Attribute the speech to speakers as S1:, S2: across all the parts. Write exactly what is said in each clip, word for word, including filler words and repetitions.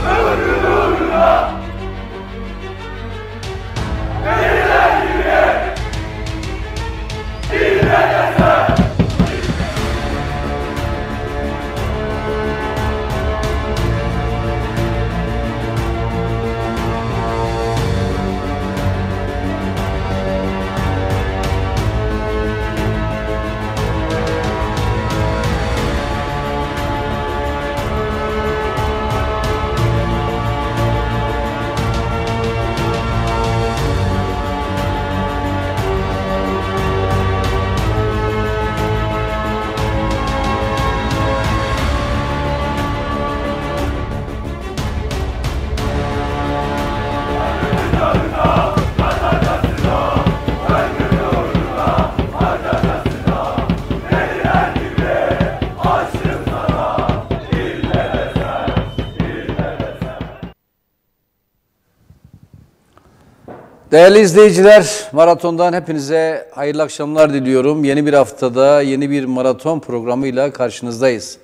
S1: Değerli izleyiciler, maratondan hepinize hayırlı akşamlar diliyorum. Yeni bir haftada yeni bir maraton programıyla karşınızdayız.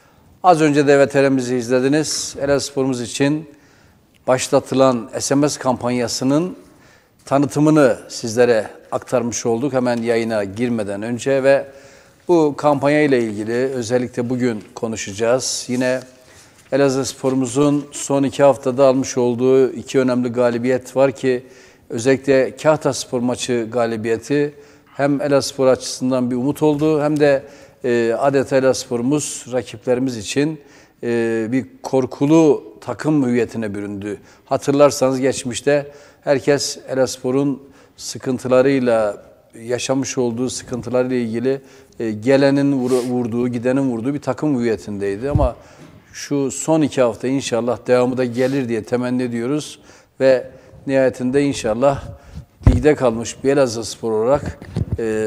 S1: Az önce de V T R'mizi izlediniz. Elazığspor'umuz için başlatılan S M S kampanyasının tanıtımını sizlere aktarmış olduk hemen yayına girmeden önce ve bu kampanya ile ilgili özellikle bugün konuşacağız. Yine Elazığspor'umuzun son iki haftada almış olduğu iki önemli galibiyet var ki özellikle Kahtaspor maçı galibiyeti hem Elazığspor açısından bir umut oldu hem de e, adeta Elazığspor'umuz rakiplerimiz için e, bir korkulu takım hüviyetine büründü. Hatırlarsanız geçmişte herkes Elazığspor'un sıkıntılarıyla, yaşamış olduğu sıkıntılarıyla ilgili e, gelenin vurduğu, gidenin vurduğu bir takım hüviyetindeydi. Ama şu son iki hafta inşallah devamı da gelir diye temenni ediyoruz ve nihayetinde inşallah ligde kalmış bir Elazığspor olarak e,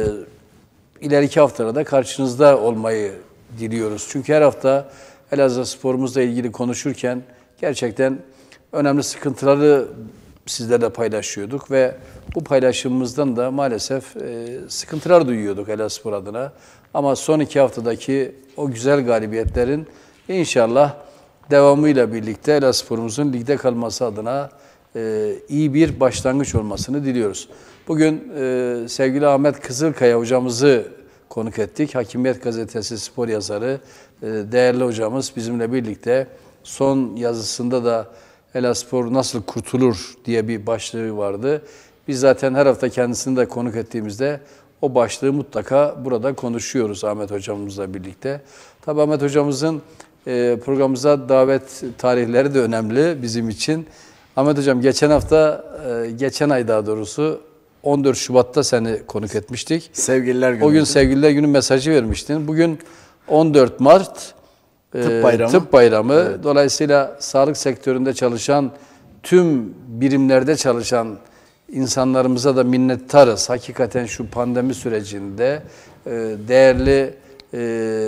S1: ileriki haftalarda karşınızda olmayı diliyoruz. Çünkü her hafta Elazığspor'umuzla ilgili konuşurken gerçekten önemli sıkıntıları sizlerle paylaşıyorduk ve bu paylaşımımızdan da maalesef e, sıkıntılar duyuyorduk Elazığspor adına. Ama son iki haftadaki o güzel galibiyetlerin inşallah devamıyla birlikte Elazığspor'umuzun ligde kalması adına e, iyi bir başlangıç olmasını diliyoruz. Bugün e, sevgili Ahmet Kızılkaya hocamızı konuk ettik. Hakimiyet Gazetesi spor yazarı, e, değerli hocamız bizimle birlikte son yazısında da Elazığspor nasıl kurtulur diye bir başlığı vardı. Biz zaten her hafta kendisini de konuk ettiğimizde o başlığı mutlaka burada konuşuyoruz Ahmet hocamızla birlikte. Tabii Ahmet hocamızın e, programımıza davet tarihleri de önemli bizim için. Ahmet hocam geçen hafta, e, geçen ay daha doğrusu on dört Şubat'ta seni konuk etmiştik.
S2: Sevgililer günü.
S1: O gün sevgililer günü mesajı vermiştin. Bugün on dört Mart
S2: Tıp bayramı.
S1: Tıp bayramı.
S2: Evet.
S1: Dolayısıyla sağlık sektöründe çalışan, tüm birimlerde çalışan insanlarımıza da minnettarız. Hakikaten şu pandemi sürecinde e, değerli e,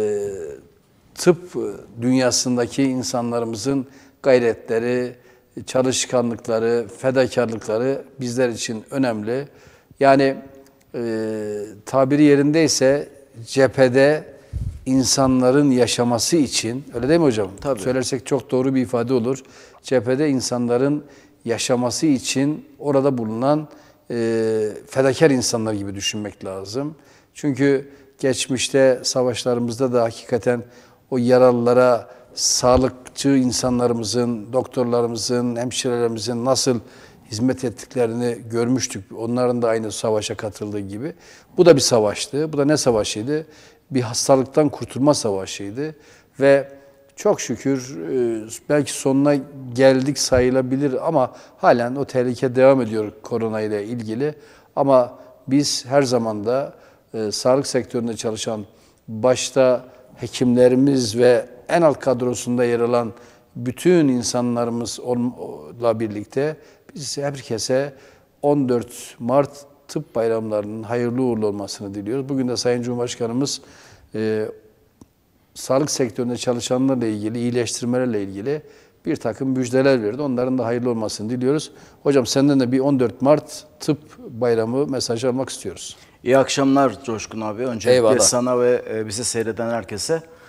S1: tıp dünyasındaki insanlarımızın gayretleri, çalışkanlıkları, fedakarlıkları bizler için önemli. Yani e, tabiri yerindeyse cephede insanların yaşaması için, öyle değil mi hocam?
S2: Tabii.
S1: Söylersek çok doğru bir ifade olur. Cephede insanların yaşaması için orada bulunan e, fedakar insanlar gibi düşünmek lazım. Çünkü geçmişte savaşlarımızda da hakikaten o yaralılara sağlıkçı insanlarımızın, doktorlarımızın, hemşirelerimizin nasıl hizmet ettiklerini görmüştük. Onların da aynı savaşa katıldığı gibi. Bu da bir savaştı. Bu da ne savaşıydı? Bir hastalıktan kurtulma savaşıydı. Ve çok şükür belki sonuna geldik sayılabilir ama halen o tehlike devam ediyor korona ile ilgili. Ama biz her zaman da e, sağlık sektöründe çalışan başta hekimlerimiz ve en alt kadrosunda yer alan bütün insanlarımızla birlikte biz herkese on dört Mart Tıp Bayramlarının hayırlı uğurlu olmasını diliyoruz. Bugün de Sayın Cumhurbaşkanımız e, sağlık sektöründe çalışanlarla ilgili, iyileştirmelerle ilgili bir takım müjdeler verdi. Onların da hayırlı olmasını diliyoruz. Hocam senden de bir on dört Mart Tıp Bayramı mesajı almak istiyoruz.
S2: İyi akşamlar Coşkun abi. Öncelikle
S1: Eyvallah.
S2: sana ve bizi seyreden herkese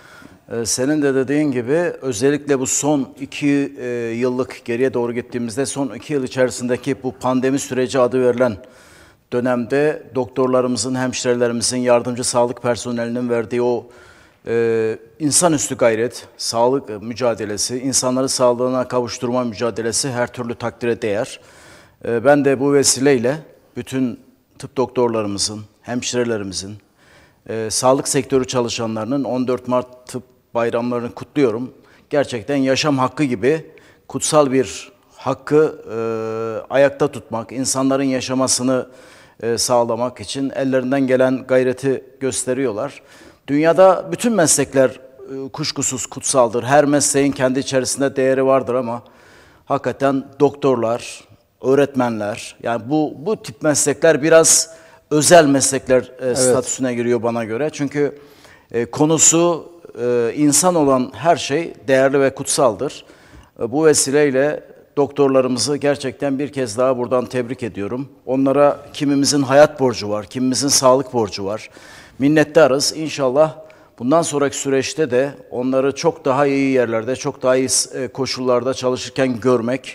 S2: Ee, senin de dediğin gibi özellikle bu son iki e, yıllık geriye doğru gittiğimizde son iki yıl içerisindeki bu pandemi süreci adı verilen dönemde doktorlarımızın, hemşirelerimizin, yardımcı sağlık personelinin verdiği o e, insanüstü gayret, sağlık mücadelesi, insanları sağlığına kavuşturma mücadelesi her türlü takdire değer. E, ben de bu vesileyle bütün tıp doktorlarımızın, hemşirelerimizin, e, sağlık sektörü çalışanlarının on dört Mart Tıp Bayramlarını kutluyorum. Gerçekten yaşam hakkı gibi kutsal bir hakkı e, ayakta tutmak, insanların yaşamasını e, sağlamak için ellerinden gelen gayreti gösteriyorlar. Dünyada bütün meslekler e, kuşkusuz kutsaldır. Her mesleğin kendi içerisinde değeri vardır ama hakikaten doktorlar, öğretmenler, yani bu bu tip meslekler biraz özel meslekler e, evet. statüsüne giriyor bana göre. Çünkü e, konusu e, insan olan her şey değerli ve kutsaldır. E, bu vesileyle doktorlarımızı gerçekten bir kez daha buradan tebrik ediyorum. Onlara kimimizin hayat borcu var, kimimizin sağlık borcu var. Minnettarız. İnşallah bundan sonraki süreçte de onları çok daha iyi yerlerde, çok daha iyi koşullarda çalışırken görmek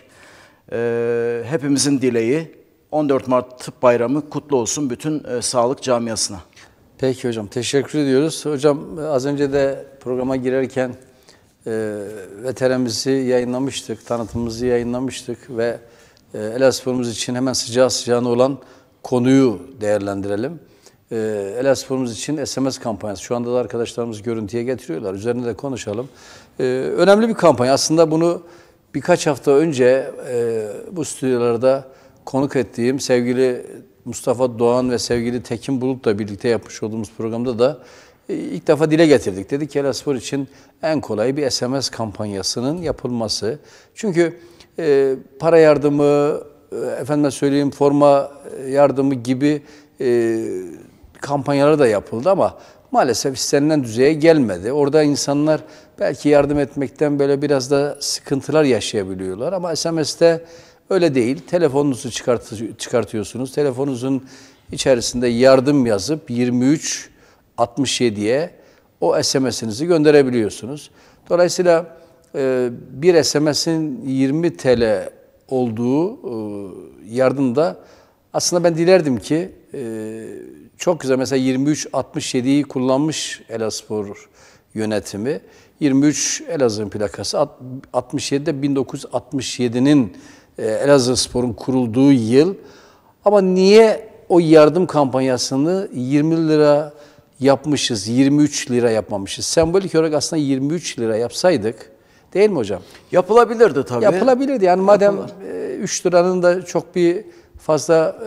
S2: e, hepimizin dileği. on dört Mart Tıp Bayramı kutlu olsun bütün e, sağlık camiasına.
S1: Peki hocam, teşekkür ediyoruz. Hocam az önce de programa girerken e, veterimizi yayınlamıştık, tanıtımımızı yayınlamıştık ve e, Elazığspor'umuz için hemen sıcağı sıcağına olan konuyu değerlendirelim. E, Elazığspor'umuz için S M S kampanyası. Şu anda da arkadaşlarımız görüntüye getiriyorlar. Üzerinde de konuşalım. E, önemli bir kampanya. Aslında bunu birkaç hafta önce e, bu stüdyolarda konuk ettiğim sevgili Mustafa Doğan ve sevgili Tekin Bulut'la birlikte yapmış olduğumuz programda da ilk defa dile getirdik. Dedik ki Elazığspor için en kolay bir S M S kampanyasının yapılması. Çünkü e, para yardımı, efendime söyleyeyim forma yardımı gibi e, kampanyalar da yapıldı ama maalesef istenilen düzeye gelmedi. Orada insanlar belki yardım etmekten böyle biraz da sıkıntılar yaşayabiliyorlar ama S M S'te öyle değil. Telefonunuzu çıkart çıkartıyorsunuz. Telefonunuzun içerisinde yardım yazıp yirmi üç altmış yediye o S M S'inizi gönderebiliyorsunuz. Dolayısıyla e, bir S M S'in yirmi TL olduğu e, yardımda aslında ben dilerdim ki e, çok güzel mesela yirmi üç altmış yediyi kullanmış Elazığspor yönetimi. yirmi üç Elazığ'ın plakası, altmış yedide bin dokuz yüz altmış yedinin Elazığspor'un kurulduğu yıl. Ama niye o yardım kampanyasını yirmi lira yapmışız, yirmi üç lira yapmamışız? Sembolik olarak aslında yirmi üç lira yapsaydık, değil mi hocam?
S2: Yapılabilirdi tabii.
S1: Yapılabilirdi. Yani madem üç liranın da çok bir fazla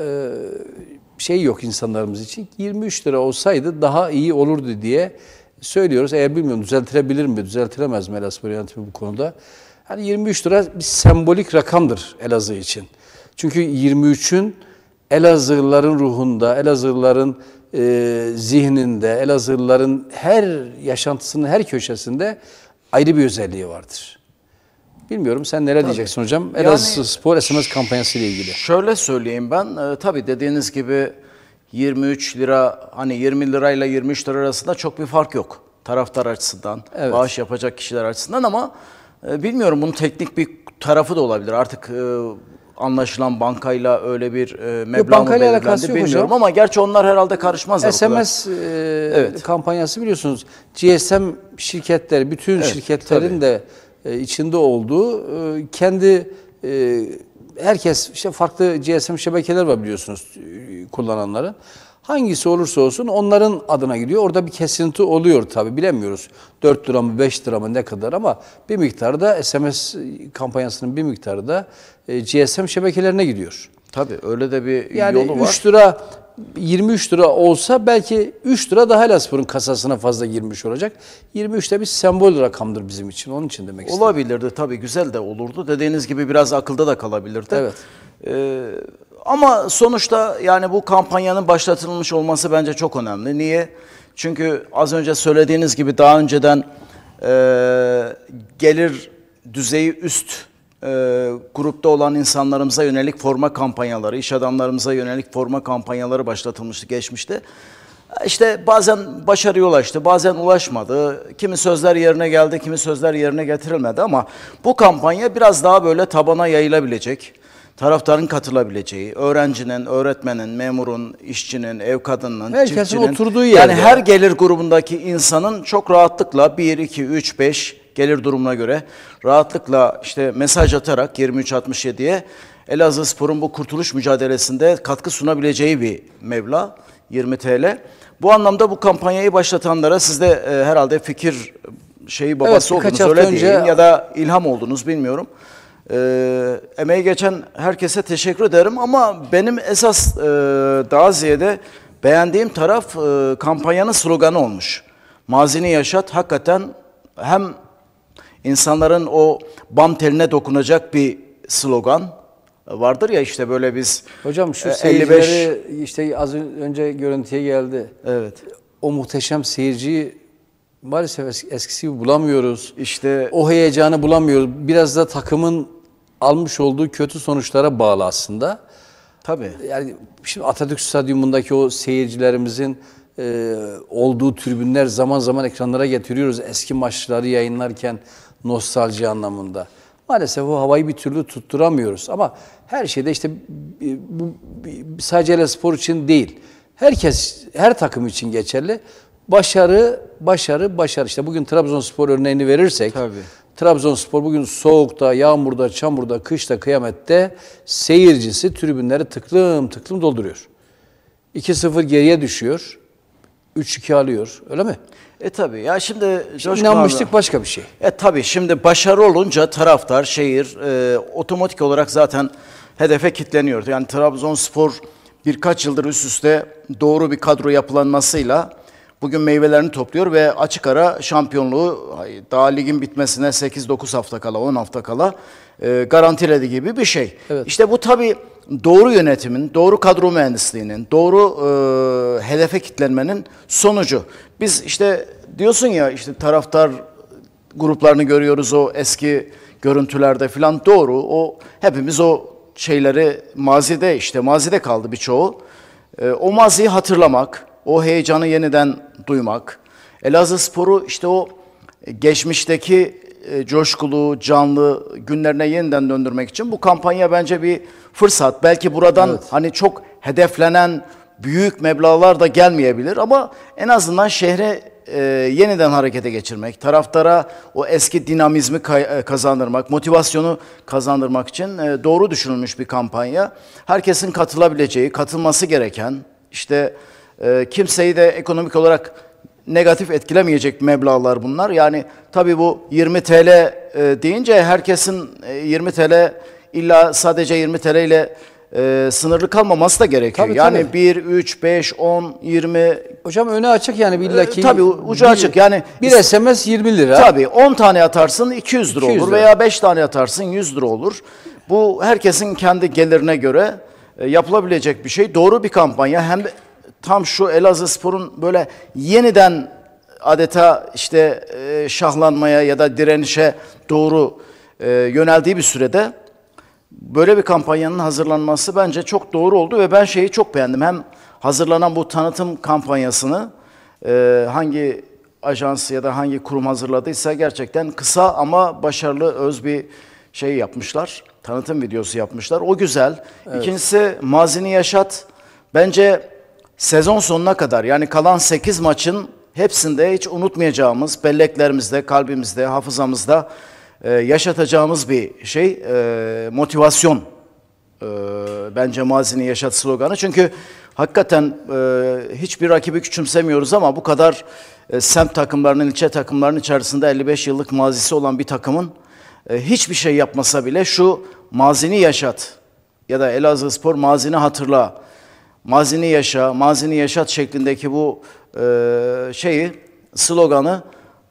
S1: şey yok insanlarımız için, yirmi üç lira olsaydı daha iyi olurdu diye söylüyoruz. Eğer bilmiyorum düzeltilebilir mi, düzeltilemez mi Elazığspor yönetimi bu konuda? Yani yirmi üç lira bir sembolik rakamdır Elazığ için. Çünkü yirmi üçün Elazığlıların ruhunda, Elazığlıların e, zihninde, Elazığlıların her yaşantısının her köşesinde ayrı bir özelliği vardır. Bilmiyorum sen neler tabii diyeceksin hocam? Elazığspor yani, S M S kampanyası ile ilgili.
S2: Şöyle söyleyeyim ben, e, tabii dediğiniz gibi yirmi üç lira, hani yirmi lirayla yirmi üç lira arasında çok bir fark yok. Taraftar açısından, evet, bağış yapacak kişiler açısından ama e, bilmiyorum bunun teknik bir tarafı da olabilir. Artık e, anlaşılan bankayla öyle bir e, meblağ mı belirlendi bilmiyorum hocam, ama gerçi onlar herhalde karışmazlar.
S1: S M S e, evet, kampanyası biliyorsunuz G S M şirketleri, bütün evet, şirketlerin tabii de e, içinde olduğu e, kendi e, herkes işte farklı G S M şebekeler var biliyorsunuz e, kullananların. Hangisi olursa olsun onların adına gidiyor. Orada bir kesinti oluyor tabii bilemiyoruz. dört lira mı beş lira mı ne kadar ama bir miktarda S M S kampanyasının bir miktarı da G S M şebekelerine gidiyor.
S2: Tabii öyle de bir
S1: yani
S2: yolu var.
S1: Yani üç lira yirmi üç lira olsa belki üç lira daha Elazığspor'un kasasına fazla girmiş olacak. yirmi üç de bir sembol rakamdır bizim için. Onun için demek istedim.
S2: Olabilirdi tabii, güzel de olurdu. Dediğiniz gibi biraz akılda da kalabilirdi.
S1: Evet.
S2: Ee, ama sonuçta yani bu kampanyanın başlatılmış olması bence çok önemli. Niye? Çünkü az önce söylediğiniz gibi daha önceden e, gelir düzeyi üst e, grupta olan insanlarımıza yönelik forma kampanyaları, iş adamlarımıza yönelik forma kampanyaları başlatılmıştı geçmişte. İşte bazen başarıya ulaştı, bazen ulaşmadı. Kimi sözler yerine geldi, kimi sözler yerine getirilmedi ama bu kampanya biraz daha böyle tabana yayılabilecek, taraftarın katılabileceği, öğrencinin, öğretmenin, memurun, işçinin, ev kadınının,
S1: herkesin
S2: çiftçinin,
S1: oturduğu yerde.
S2: yani her gelir grubundaki insanın çok rahatlıkla bir, iki, üç, beş gelir durumuna göre rahatlıkla işte mesaj atarak yirmi üç altmış yediye Elazığspor'un bu kurtuluş mücadelesinde katkı sunabileceği bir meblağ, yirmi TL. Bu anlamda bu kampanyayı başlatanlara siz de e, herhalde fikir şeyi babası
S1: Evet,
S2: oldunuz,
S1: hafta
S2: öyle
S1: önce-
S2: diyeyim, ya da ilham oldunuz bilmiyorum. E, emeği geçen herkese teşekkür ederim ama benim esas e, daha ziyade beğendiğim taraf e, kampanyanın sloganı olmuş. Mazini yaşat, hakikaten hem insanların o bam teline dokunacak bir slogan vardır ya, işte böyle biz
S1: Hocam şu
S2: e,
S1: seyircileri işte az önce görüntüye geldi.
S2: evet.
S1: O muhteşem seyirciyi maalesef es- eskisi gibi bulamıyoruz.
S2: İşte
S1: O heyecanı bulamıyoruz. Biraz da takımın almış olduğu kötü sonuçlara bağlı aslında.
S2: tabii.
S1: Yani şimdi Atatürk Stadyumundaki o seyircilerimizin e, olduğu tribünler zaman zaman ekranlara getiriyoruz. Eski maçları yayınlarken nostalji anlamında. Maalesef o havayı bir türlü tutturamıyoruz. Ama her şeyde işte bu sadece Elazığspor için değil. Herkes, her takım için geçerli. Başarı, başarı, başarı. İşte bugün Trabzonspor örneğini verirsek,
S2: Tabii.
S1: Trabzonspor bugün soğukta, yağmurda, çamurda, kışta, kıyamette seyircisi tribünleri tıklım tıklım dolduruyor. iki sıfır geriye düşüyor. üç iki alıyor. Öyle mi?
S2: E tabii ya, şimdi Coşkun
S1: İnanmıştık
S2: abi-
S1: başka bir şey.
S2: E tabii şimdi başarı olunca taraftar, şehir e, otomatik olarak zaten hedefe kilitleniyor. Yani Trabzonspor birkaç yıldır üst üste doğru bir kadro yapılanmasıyla bugün meyvelerini topluyor ve açık ara şampiyonluğu daha ligin bitmesine sekiz dokuz hafta kala, on hafta kala e, garantiledi gibi bir şey.
S1: Evet.
S2: İşte bu tabii doğru yönetimin, doğru kadro mühendisliğinin, doğru e, hedefe kilitlenmenin sonucu. Biz işte diyorsun ya, işte taraftar gruplarını görüyoruz o eski görüntülerde falan, doğru. O hepimiz o şeyleri mazide, işte mazide kaldı birçoğu. E, o maziyi hatırlamak, o heyecanı yeniden duymak, Elazığspor'u işte o geçmişteki e, coşkulu, canlı günlerine yeniden döndürmek için bu kampanya bence bir fırsat. Belki buradan
S1: Evet.
S2: hani çok hedeflenen büyük meblağlar da gelmeyebilir ama en azından şehre e, yeniden harekete geçirmek, taraftara o eski dinamizmi kay- e, kazandırmak, motivasyonu kazandırmak için e, doğru düşünülmüş bir kampanya. Herkesin katılabileceği, katılması gereken, işte e, kimseyi de ekonomik olarak negatif etkilemeyecek meblağlar bunlar. Yani tabii bu yirmi TL e, deyince herkesin e, yirmi TL illa sadece yirmi TL ile e, sınırlı kalmaması da gerekiyor.
S1: Tabii,
S2: yani
S1: tabii.
S2: bir, üç, beş, on, yirmi,
S1: Hocam önü açık yani billaki.
S2: Ee, tabii ucu
S1: bir-
S2: açık yani.
S1: Bir S M S yirmi lira.
S2: tabii on tane atarsın iki yüz lira
S1: iki yüz
S2: olur
S1: lira.
S2: veya beş tane atarsın yüz lira olur. Bu herkesin kendi gelirine göre e, yapılabilecek bir şey. Doğru bir kampanya. Hem de tam şu Elazığspor'un böyle yeniden adeta işte e, şahlanmaya ya da direnişe doğru e, yöneldiği bir sürede böyle bir kampanyanın hazırlanması bence çok doğru oldu ve ben şeyi çok beğendim. Hem hazırlanan bu tanıtım kampanyasını e, hangi ajans ya da hangi kurum hazırladıysa gerçekten kısa ama başarılı, öz bir şey yapmışlar. Tanıtım videosu yapmışlar. O güzel. İkincisi mazini yaşat. Bence sezon sonuna kadar, yani kalan sekiz maçın hepsinde hiç unutmayacağımız, belleklerimizde, kalbimizde, hafızamızda e, yaşatacağımız bir şey, e, motivasyon. E, bence mazini yaşat sloganı. Çünkü hakikaten e, hiçbir rakibi küçümsemiyoruz ama bu kadar e, semt takımlarının, ilçe takımlarının içerisinde elli beş yıllık mazisi olan bir takımın e, hiçbir şey yapmasa bile şu mazini yaşat ya da Elazığspor mazini hatırla, mazini yaşa, mazini yaşat şeklindeki bu e, şeyi, sloganı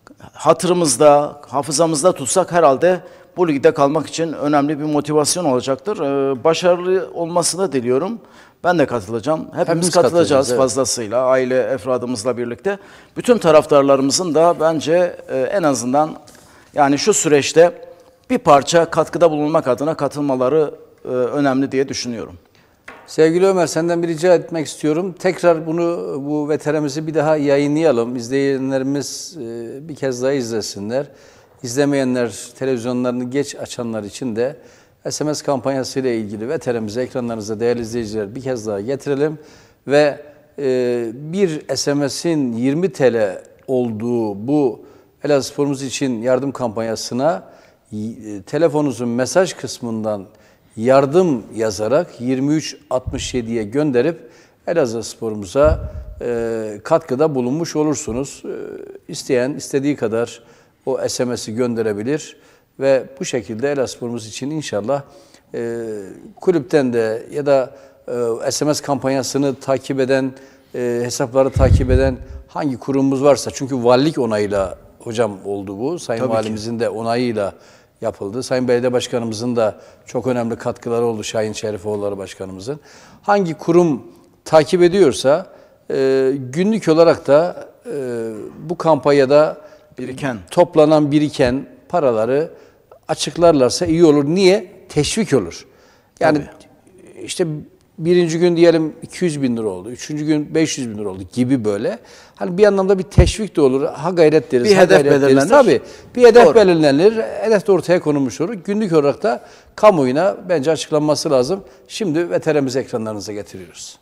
S2: hatırımızda, hafızamızda tutsak herhalde bu ligde kalmak için önemli bir motivasyon olacaktır. Ee, başarılı olmasını diliyorum. Ben de katılacağım. Hepimiz,
S1: Hepimiz
S2: katılacağız
S1: katılacağız, evet.
S2: fazlasıyla, aile efradımızla birlikte. Bütün taraftarlarımızın da bence e, en azından yani şu süreçte bir parça katkıda bulunmak adına katılmaları e, önemli diye düşünüyorum.
S1: Sevgili Ömer, senden bir rica etmek istiyorum. Tekrar bunu, bu veterimizi bir daha yayınlayalım. İzleyenlerimiz bir kez daha izlesinler. İzlemeyenler, televizyonlarını geç açanlar için de S M S kampanyası ile ilgili veterimizi ekranlarınıza değerli izleyiciler bir kez daha getirelim. Ve bir S M S'in yirmi TL olduğu bu Elazığspor'umuz için yardım kampanyasına telefonunuzun mesaj kısmından yardım yazarak yirmi üç altmış yediye gönderip Elazığspor'umuza e, katkıda bulunmuş olursunuz. E, isteyen istediği kadar o S M S'i gönderebilir ve bu şekilde Elazığspor'umuz için inşallah e, kulüpten de ya da e, S M S kampanyasını takip eden, e, hesapları takip eden hangi kurumumuz varsa, çünkü valilik onayıyla hocam oldu bu, Sayın
S2: Tabii
S1: Valimizin
S2: ki.
S1: de onayıyla yapıldı. Sayın Belediye Başkanımızın da çok önemli katkıları oldu, Şahin Şerifoğulları Başkanımızın. Hangi kurum takip ediyorsa e, günlük olarak da e, bu kampanyada
S2: Biriken.
S1: toplanan biriken paraları açıklarlarsa iyi olur. Niye? Teşvik olur. Yani
S2: Tabii.
S1: işte birinci gün diyelim iki yüz bin lira oldu, üçüncü gün beş yüz bin lira oldu gibi böyle. Hani bir anlamda bir teşvik de olur. Ha gayret deriz.
S2: Bir
S1: ha
S2: hedef
S1: gayret deriz.
S2: belirlenir.
S1: Tabii. Bir hedef
S2: Doğru.
S1: belirlenir. Hedef de ortaya konulmuş olur. Günlük olarak da kamuoyuna bence açıklanması lazım. Şimdi veterimizi ekranlarınıza getiriyoruz.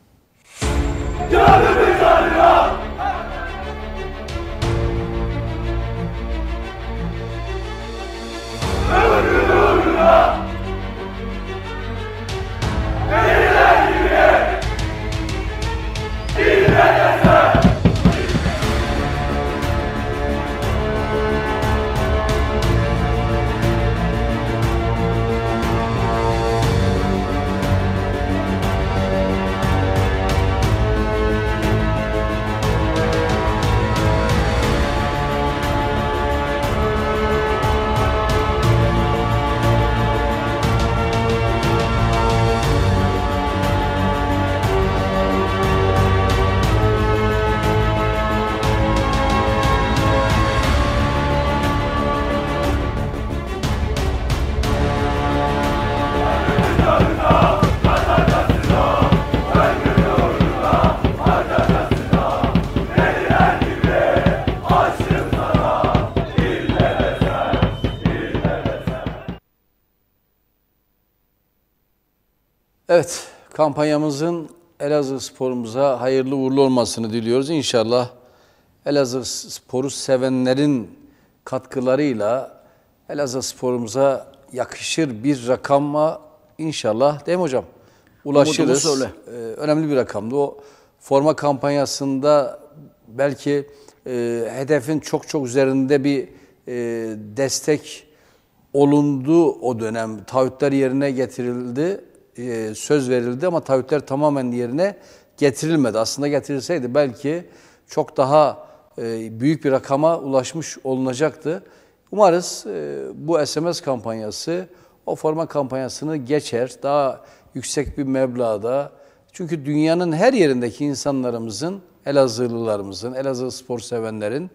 S1: Evet, kampanyamızın Elazığspor'umuza hayırlı uğurlu olmasını diliyoruz. İnşallah Elazığspor'u sevenlerin katkılarıyla Elazığspor'umuza yakışır bir rakama inşallah, değil mi hocam? Ulaşırız.
S2: Umudumuz
S1: Ee, önemli bir rakamdı. O forma kampanyasında belki e, hedefin çok çok üzerinde bir e, destek olundu o dönem. Taahhütler yerine getirildi. E, söz verildi ama taahhütler tamamen yerine getirilmedi. Aslında getirilseydi belki çok daha e, büyük bir rakama ulaşmış olunacaktı. Umarız e, bu S M S kampanyası o forma kampanyasını geçer. Daha yüksek bir meblağda. Çünkü dünyanın her yerindeki insanlarımızın, Elazığlılarımızın, Elazığ spor sevenlerin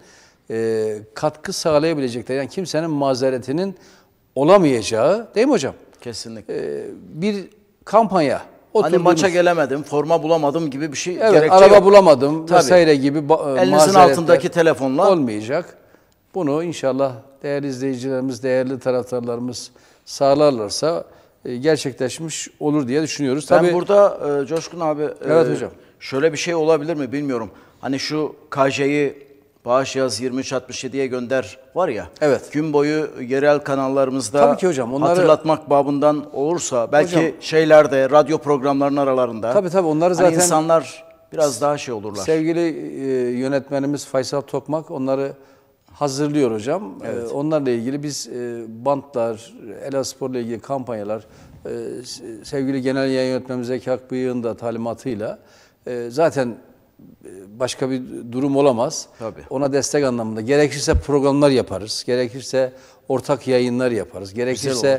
S1: e, katkı sağlayabilecekleri, yani kimsenin mazeretinin olamayacağı, değil mi hocam?
S2: Kesinlikle.
S1: E, bir kampanya.
S2: Hani maça gelemedim, forma bulamadım gibi bir şey
S1: Evet,
S2: gerekçe
S1: araba
S2: yok.
S1: bulamadım
S2: Tabii.
S1: vesaire gibi ba-
S2: Elinizin
S1: mazeretler
S2: altındaki telefonla
S1: olmayacak. Bunu inşallah değerli izleyicilerimiz, değerli taraftarlarımız sağlarlarsa e, gerçekleşmiş olur diye düşünüyoruz.
S2: ben
S1: Tabii,
S2: burada e, Coşkun abi
S1: Evet
S2: e,
S1: hocam.
S2: şöyle bir şey olabilir mi bilmiyorum. Hani şu K J'yi bağış yaz yirmi üç altmış yediye gönder var ya.
S1: Evet.
S2: Gün boyu yerel kanallarımızda
S1: Tabii ki hocam, onları-
S2: hatırlatmak babından olursa belki
S1: Hocam-
S2: şeylerde radyo programlarının aralarında.
S1: Tabii, tabii, onları
S2: hani
S1: zaten-
S2: insanlar biraz daha şey olurlar.
S1: sevgili e, yönetmenimiz Faysal Tokmak onları hazırlıyor hocam.
S2: Evet.
S1: E, onlarla ilgili biz e, bantlar, Elazığspor'la ilgili kampanyalar, e, sevgili genel yayın yönetmenimiz Zeki Akbıyık'ın da talimatıyla e, zaten başka bir durum olamaz.
S2: Tabii.
S1: Ona destek anlamında. Gerekirse programlar yaparız. Gerekirse ortak yayınlar yaparız. Gerekirse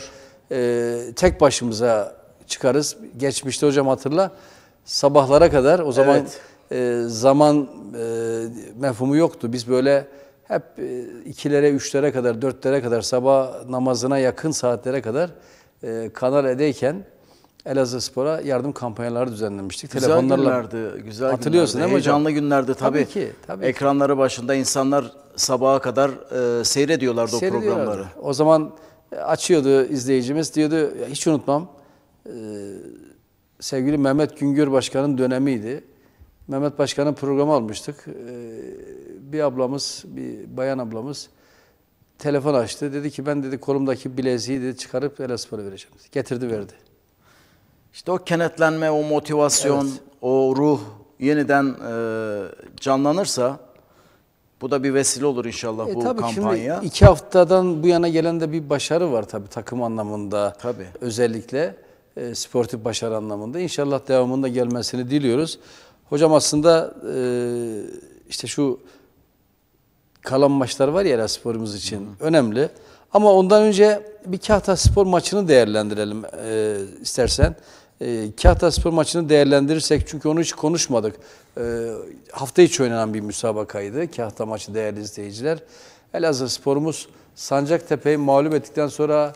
S1: e, tek başımıza çıkarız. Geçmişte hocam hatırla, sabahlara kadar, o zaman
S2: Evet.
S1: e, zaman e, mefhumu yoktu. Biz böyle hep e, ikilere, üçlere kadar, dörtlere kadar, sabah namazına yakın saatlere kadar e, Kanal E'deyken Elazığspor'a yardım kampanyaları düzenlemiştik.
S2: Güzel
S1: Telefonlarla
S2: günlerdi, güzel
S1: hatırlıyorsun
S2: günlerdi.
S1: değil mi hocam?
S2: Heyecanlı günlerdi tabii.
S1: Tabii ki, tabii ki.
S2: Ekranları başında insanlar sabaha kadar e, seyrediyorlardı o
S1: Seyrediyorlardı.
S2: programları.
S1: O zaman açıyordu izleyicimiz, diyordu, ya hiç unutmam, e, sevgili Mehmet Güngör Başkan'ın dönemiydi. Mehmet Başkan'ın programı almıştık. E, bir ablamız, bir bayan ablamız telefon açtı. Dedi ki ben dedi kolumdaki bileziği dedi, çıkarıp Elazığspor'a vereceğim. Getirdi verdi.
S2: İşte o kenetlenme, o motivasyon,
S1: Evet.
S2: o ruh yeniden e, canlanırsa bu da bir vesile olur inşallah
S1: E,
S2: bu
S1: tabii
S2: kampanya.
S1: Şimdi iki haftadan bu yana gelen de bir başarı var tabii takım anlamında.
S2: Tabii.
S1: Özellikle e, sportif başarı anlamında. İnşallah devamında gelmesini diliyoruz. Hocam aslında e, işte şu kalan maçlar var ya sporumuz için Hı. önemli. Ama ondan önce bir Kahtaspor maçını değerlendirelim e, istersen. E, Kahtaspor maçını değerlendirirsek çünkü onu hiç konuşmadık. E, hafta içi oynanan bir müsabakaydı. Kahta maçı değerli izleyiciler. Elazığsporumuz Sancaktepe'yi mağlup ettikten sonra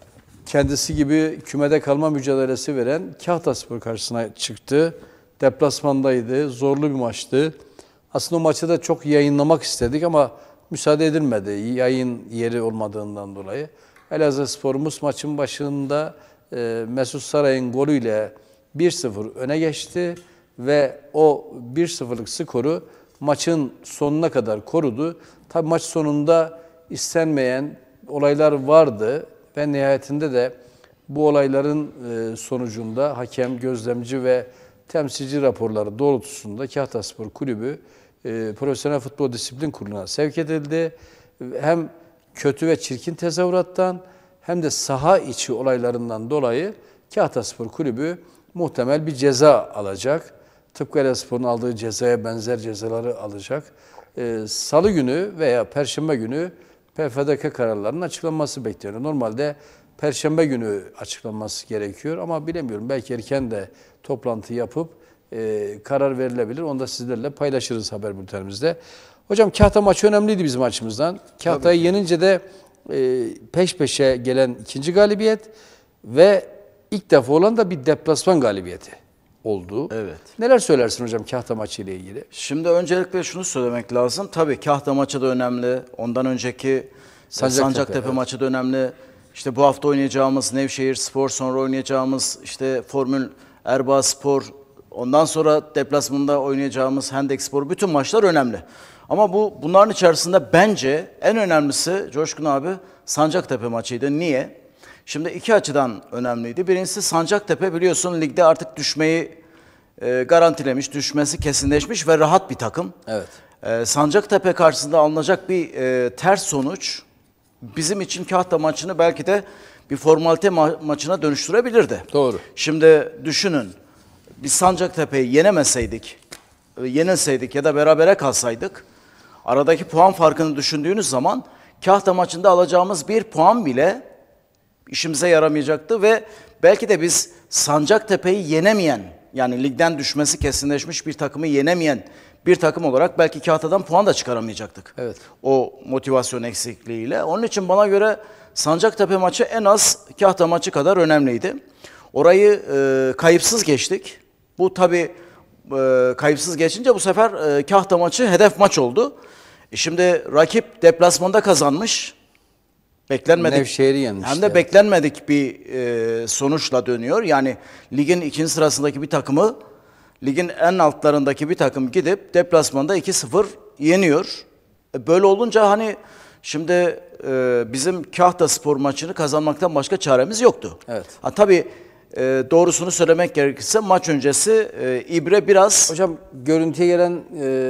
S1: kendisi gibi kümede kalma mücadelesi veren Kahtaspor karşısına çıktı. Deplasmandaydı. Zorlu bir maçtı. Aslında o maçı da çok yayınlamak istedik ama müsaade edilmedi. Yayın yeri olmadığından dolayı. Elazığsporumuz maçın başında e, Mesut Saray'ın golüyle bir sıfır öne geçti ve o bir sıfırlık skoru maçın sonuna kadar korudu. Tabii maç sonunda istenmeyen olaylar vardı ve nihayetinde de bu olayların e, sonucunda hakem, gözlemci ve temsilci raporları doğrultusunda Kahtaspor Kulübü e, Profesyonel Futbol Disiplin Kurulu'na sevk edildi. Hem kötü ve çirkin tezahürattan hem de saha içi olaylarından dolayı Kahtaspor Kulübü muhtemel bir ceza alacak. Tıpkı Elazığspor'un aldığı cezaya benzer cezaları alacak. E, Salı günü veya Perşembe günü P F D K kararlarının açıklanması bekleniyor. Normalde Perşembe günü açıklanması gerekiyor ama bilemiyorum. Belki erken de toplantı yapıp e, karar verilebilir. Onu da sizlerle paylaşırız haber bültenimizde. Hocam Kahta maçı önemliydi bizim açımızdan. Kahta'yı yenince de e, peş peşe gelen ikinci galibiyet ve ilk defa olan da bir deplasman galibiyeti oldu.
S2: Evet.
S1: Neler söylersin hocam Kahta maçı ile ilgili?
S2: Şimdi öncelikle şunu söylemek lazım. Tabii Kahta maçı da önemli. Ondan önceki Sancaktepe, Sancaktepe evet. maçı da önemli. İşte bu hafta oynayacağımız Nevşehirspor, sonra oynayacağımız işte Formül Erbağspor, ondan sonra deplasmanda oynayacağımız Hendekspor, bütün maçlar önemli. Ama bu bunların içerisinde bence en önemlisi Coşkun abi Sancaktepe maçıydı. Niye? Şimdi iki açıdan önemliydi. Birincisi Sancaktepe biliyorsun ligde artık düşmeyi e, garantilemiş, düşmesi kesinleşmiş ve rahat bir takım.
S1: Evet.
S2: E, Sancaktepe karşısında alınacak bir e, ters sonuç bizim için Kahta maçını belki de bir formalite ma- maçına dönüştürebilirdi.
S1: Doğru.
S2: Şimdi düşünün, biz Sancaktepe'yi yenemeseydik, yenilseydik ya da berabere kalsaydık, aradaki puan farkını düşündüğünüz zaman Kahta maçında alacağımız bir puan bile işimize yaramayacaktı ve belki de biz Sancaktepe'yi yenemeyen, yani ligden düşmesi kesinleşmiş bir takımı yenemeyen bir takım olarak belki Kahta'dan puan da çıkaramayacaktık.
S1: Evet.
S2: O motivasyon eksikliğiyle. Onun için bana göre Sancaktepe maçı en az Kahta maçı kadar önemliydi. Orayı e, kayıpsız geçtik. Bu tabii e, kayıpsız geçince bu sefer e, Kahta maçı hedef maç oldu. E şimdi rakip deplasmanda kazanmış. Beklenmedik.
S1: Nevşehir'i yenmişti.
S2: Hem de beklenmedik bir e, sonuçla dönüyor. Yani ligin ikinci sırasındaki bir takımı, ligin en altlarındaki bir takım gidip deplasmanda iki sıfır yeniyor. E, böyle olunca hani şimdi e, bizim Kahtaspor maçını kazanmaktan başka çaremiz yoktu.
S1: Evet.
S2: Ha, tabii e, doğrusunu söylemek gerekirse maç öncesi e, İbre biraz...
S1: Hocam görüntüye gelen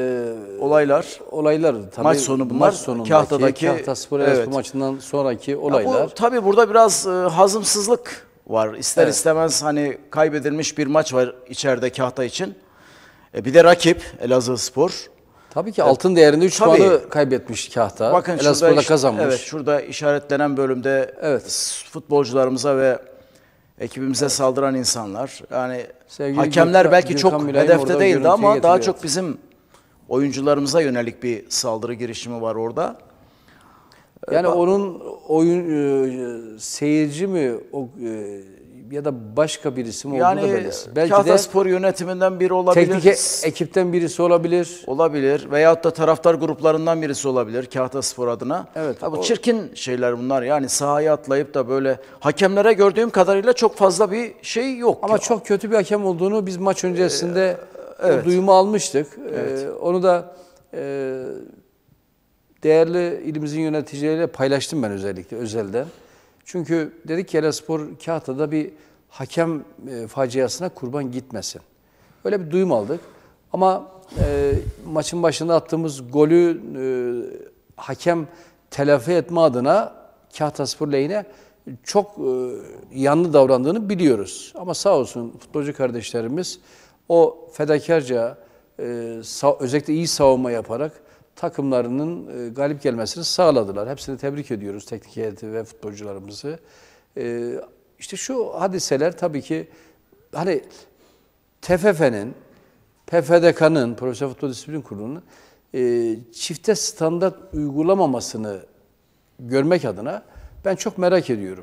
S1: e,
S2: olaylar,
S1: olaylar tabii
S2: maç sonu bunlar,
S1: maç sonundaki
S2: Kahta'daki
S1: Kahtaspor Elazığspor
S2: evet.
S1: maçından sonraki
S2: Ya
S1: olaylar.
S2: bu, tabii burada biraz e, hazımsızlık var. İster
S1: Evet.
S2: istemez hani kaybedilmiş bir maç var içeride Kahta için. E, bir de rakip Elazığspor.
S1: Tabii ki altın değerinde üç
S2: Tabii.
S1: puanı kaybetmiş Kahta.
S2: Bakın
S1: Elazığspor'da
S2: şurada,
S1: kazanmış.
S2: evet, şurada işaretlenen bölümde
S1: Evet.
S2: futbolcularımıza ve ekibimize evet. saldıran insanlar. Yani
S1: Sevgili
S2: hakemler
S1: Gürkan,
S2: belki
S1: Gürkan
S2: çok
S1: Mülayim
S2: hedefte değildi ama
S1: getiriyor.
S2: daha çok bizim oyuncularımıza yönelik bir saldırı girişimi var orada.
S1: Yani onun oyun e, seyirci mi o e, ya da başka birisi mi olduğu
S2: Yani
S1: da belirsiz. Belki
S2: Kahta
S1: de
S2: Spor yönetiminden biri olabilir.
S1: teknik e- ekipten birisi olabilir.
S2: Olabilir veyahut da taraftar gruplarından birisi olabilir Kahta Spor adına.
S1: Evet,
S2: Ha, bu
S1: o-
S2: çirkin şeyler bunlar. Yani sahaya atlayıp da böyle hakemlere gördüğüm kadarıyla çok fazla bir şey yok.
S1: Ama çok kötü bir hakem olduğunu biz maç öncesinde
S2: evet.
S1: o duyumu almıştık. Ee, onu da e, değerli ilimizin yöneticileriyle paylaştım ben özellikle özelden. Çünkü dedik ki Elazığspor Kahta'da bir hakem e, faciasına kurban gitmesin. Öyle bir duyum aldık. Ama e, maçın başında attığımız golü e, hakem telafi etme adına Kahtaspor lehine çok e, yanlı davrandığını biliyoruz. Ama sağ olsun futbolcu kardeşlerimiz o fedakarca e, sa- özellikle iyi savunma yaparak takımlarının e, galip gelmesini sağladılar. Hepsini tebrik ediyoruz teknik heyeti ve futbolcularımızı. E, işte şu hadiseler tabii ki hani T F F'nin, P F D K'nın, Profesyonel Futbol Disiplin Kurulu'nun e, çifte standart uygulamamasını görmek adına ben çok merak ediyorum.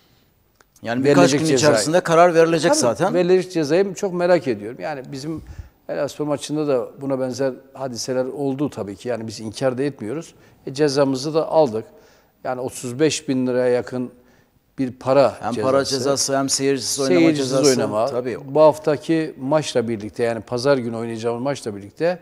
S2: Yani birkaç
S1: verilecek
S2: gün
S1: cezayı.
S2: içerisinde karar verilecek
S1: Tabii,
S2: zaten.
S1: verilecek cezayı çok merak ediyorum. Yani bizim Elazığspor maçında da buna benzer hadiseler oldu tabii ki. Yani biz inkar da etmiyoruz. E, cezamızı da aldık. Yani otuz beş bin liraya yakın bir para
S2: Hem
S1: cezası.
S2: para cezası hem seyircisiz oynama
S1: Seyircisiz
S2: cezası.
S1: oynama.
S2: Tabii.
S1: Bu haftaki maçla birlikte yani pazar günü oynayacağımız maçla birlikte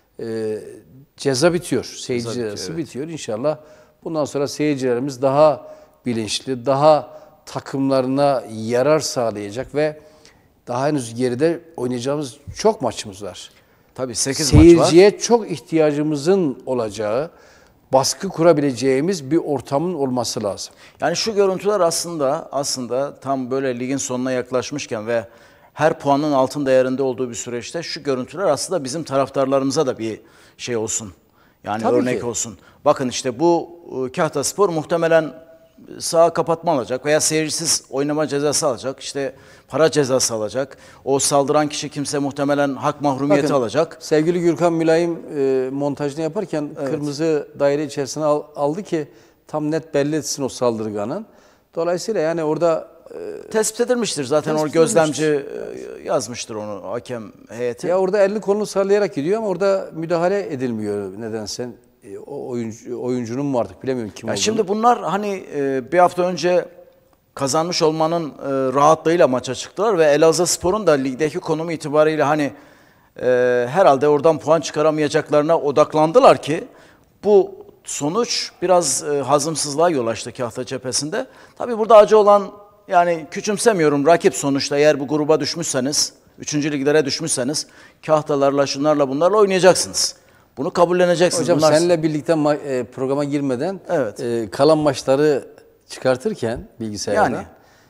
S1: e, ceza bitiyor. Seyirci
S2: bitiyor,
S1: cezası
S2: evet.
S1: bitiyor. İnşallah bundan sonra seyircilerimiz daha bilinçli, daha takımlarına yarar sağlayacak ve daha henüz geride oynayacağımız çok maçımız var.
S2: Tabii sekiz maç var.
S1: Seyirciye çok ihtiyacımızın olacağı, baskı kurabileceğimiz bir ortamın olması lazım.
S2: Yani şu görüntüler aslında aslında tam böyle ligin sonuna yaklaşmışken ve her puanın altın değerinde olduğu bir süreçte şu görüntüler aslında bizim taraftarlarımıza da bir şey olsun. Yani
S1: Tabii
S2: örnek
S1: ki.
S2: olsun. Bakın işte bu e, Kahtaspor muhtemelen saha kapatma alacak veya seyircisiz oynama cezası alacak. İşte para cezası alacak. O saldıran kişi kimse muhtemelen hak mahrumiyeti
S1: Bakın,
S2: alacak.
S1: Sevgili Gürkan Mülayim e, montajını yaparken kırmızı daire içerisine al- aldı ki tam net belli etsin o saldırganın. Dolayısıyla yani orada e,
S2: Tespit edilmiştir zaten, o
S1: Tespit
S2: gözlemci e, yazmıştır onu hakem heyeti.
S1: ya orada elini kolunu sallayarak gidiyor ama orada müdahale edilmiyor nedense. E, o oyuncu, oyuncunun mu artık bilemiyorum kim
S2: Ya
S1: olduğunu.
S2: şimdi bunlar hani e, bir hafta önce kazanmış olmanın e, rahatlığıyla maça çıktılar ve Elazığspor'un da ligdeki konumu itibariyle hani e, herhalde oradan puan çıkaramayacaklarına odaklandılar ki bu sonuç biraz e, hazımsızlığa yol açtı Kahta cephesinde. Tabii burada acı olan, yani küçümsemiyorum, rakip sonuçta. Eğer bu gruba düşmüşseniz, üçüncü liglere düşmüşseniz Kahtalarla şunlarla bunlarla oynayacaksınız. Bunu kabulleneceksiniz.
S1: Hocam
S2: Bunlar...
S1: seninle birlikte ma- e, programa girmeden
S2: Evet.
S1: e, kalan maçları çıkartırken bilgisayarda
S2: Yani.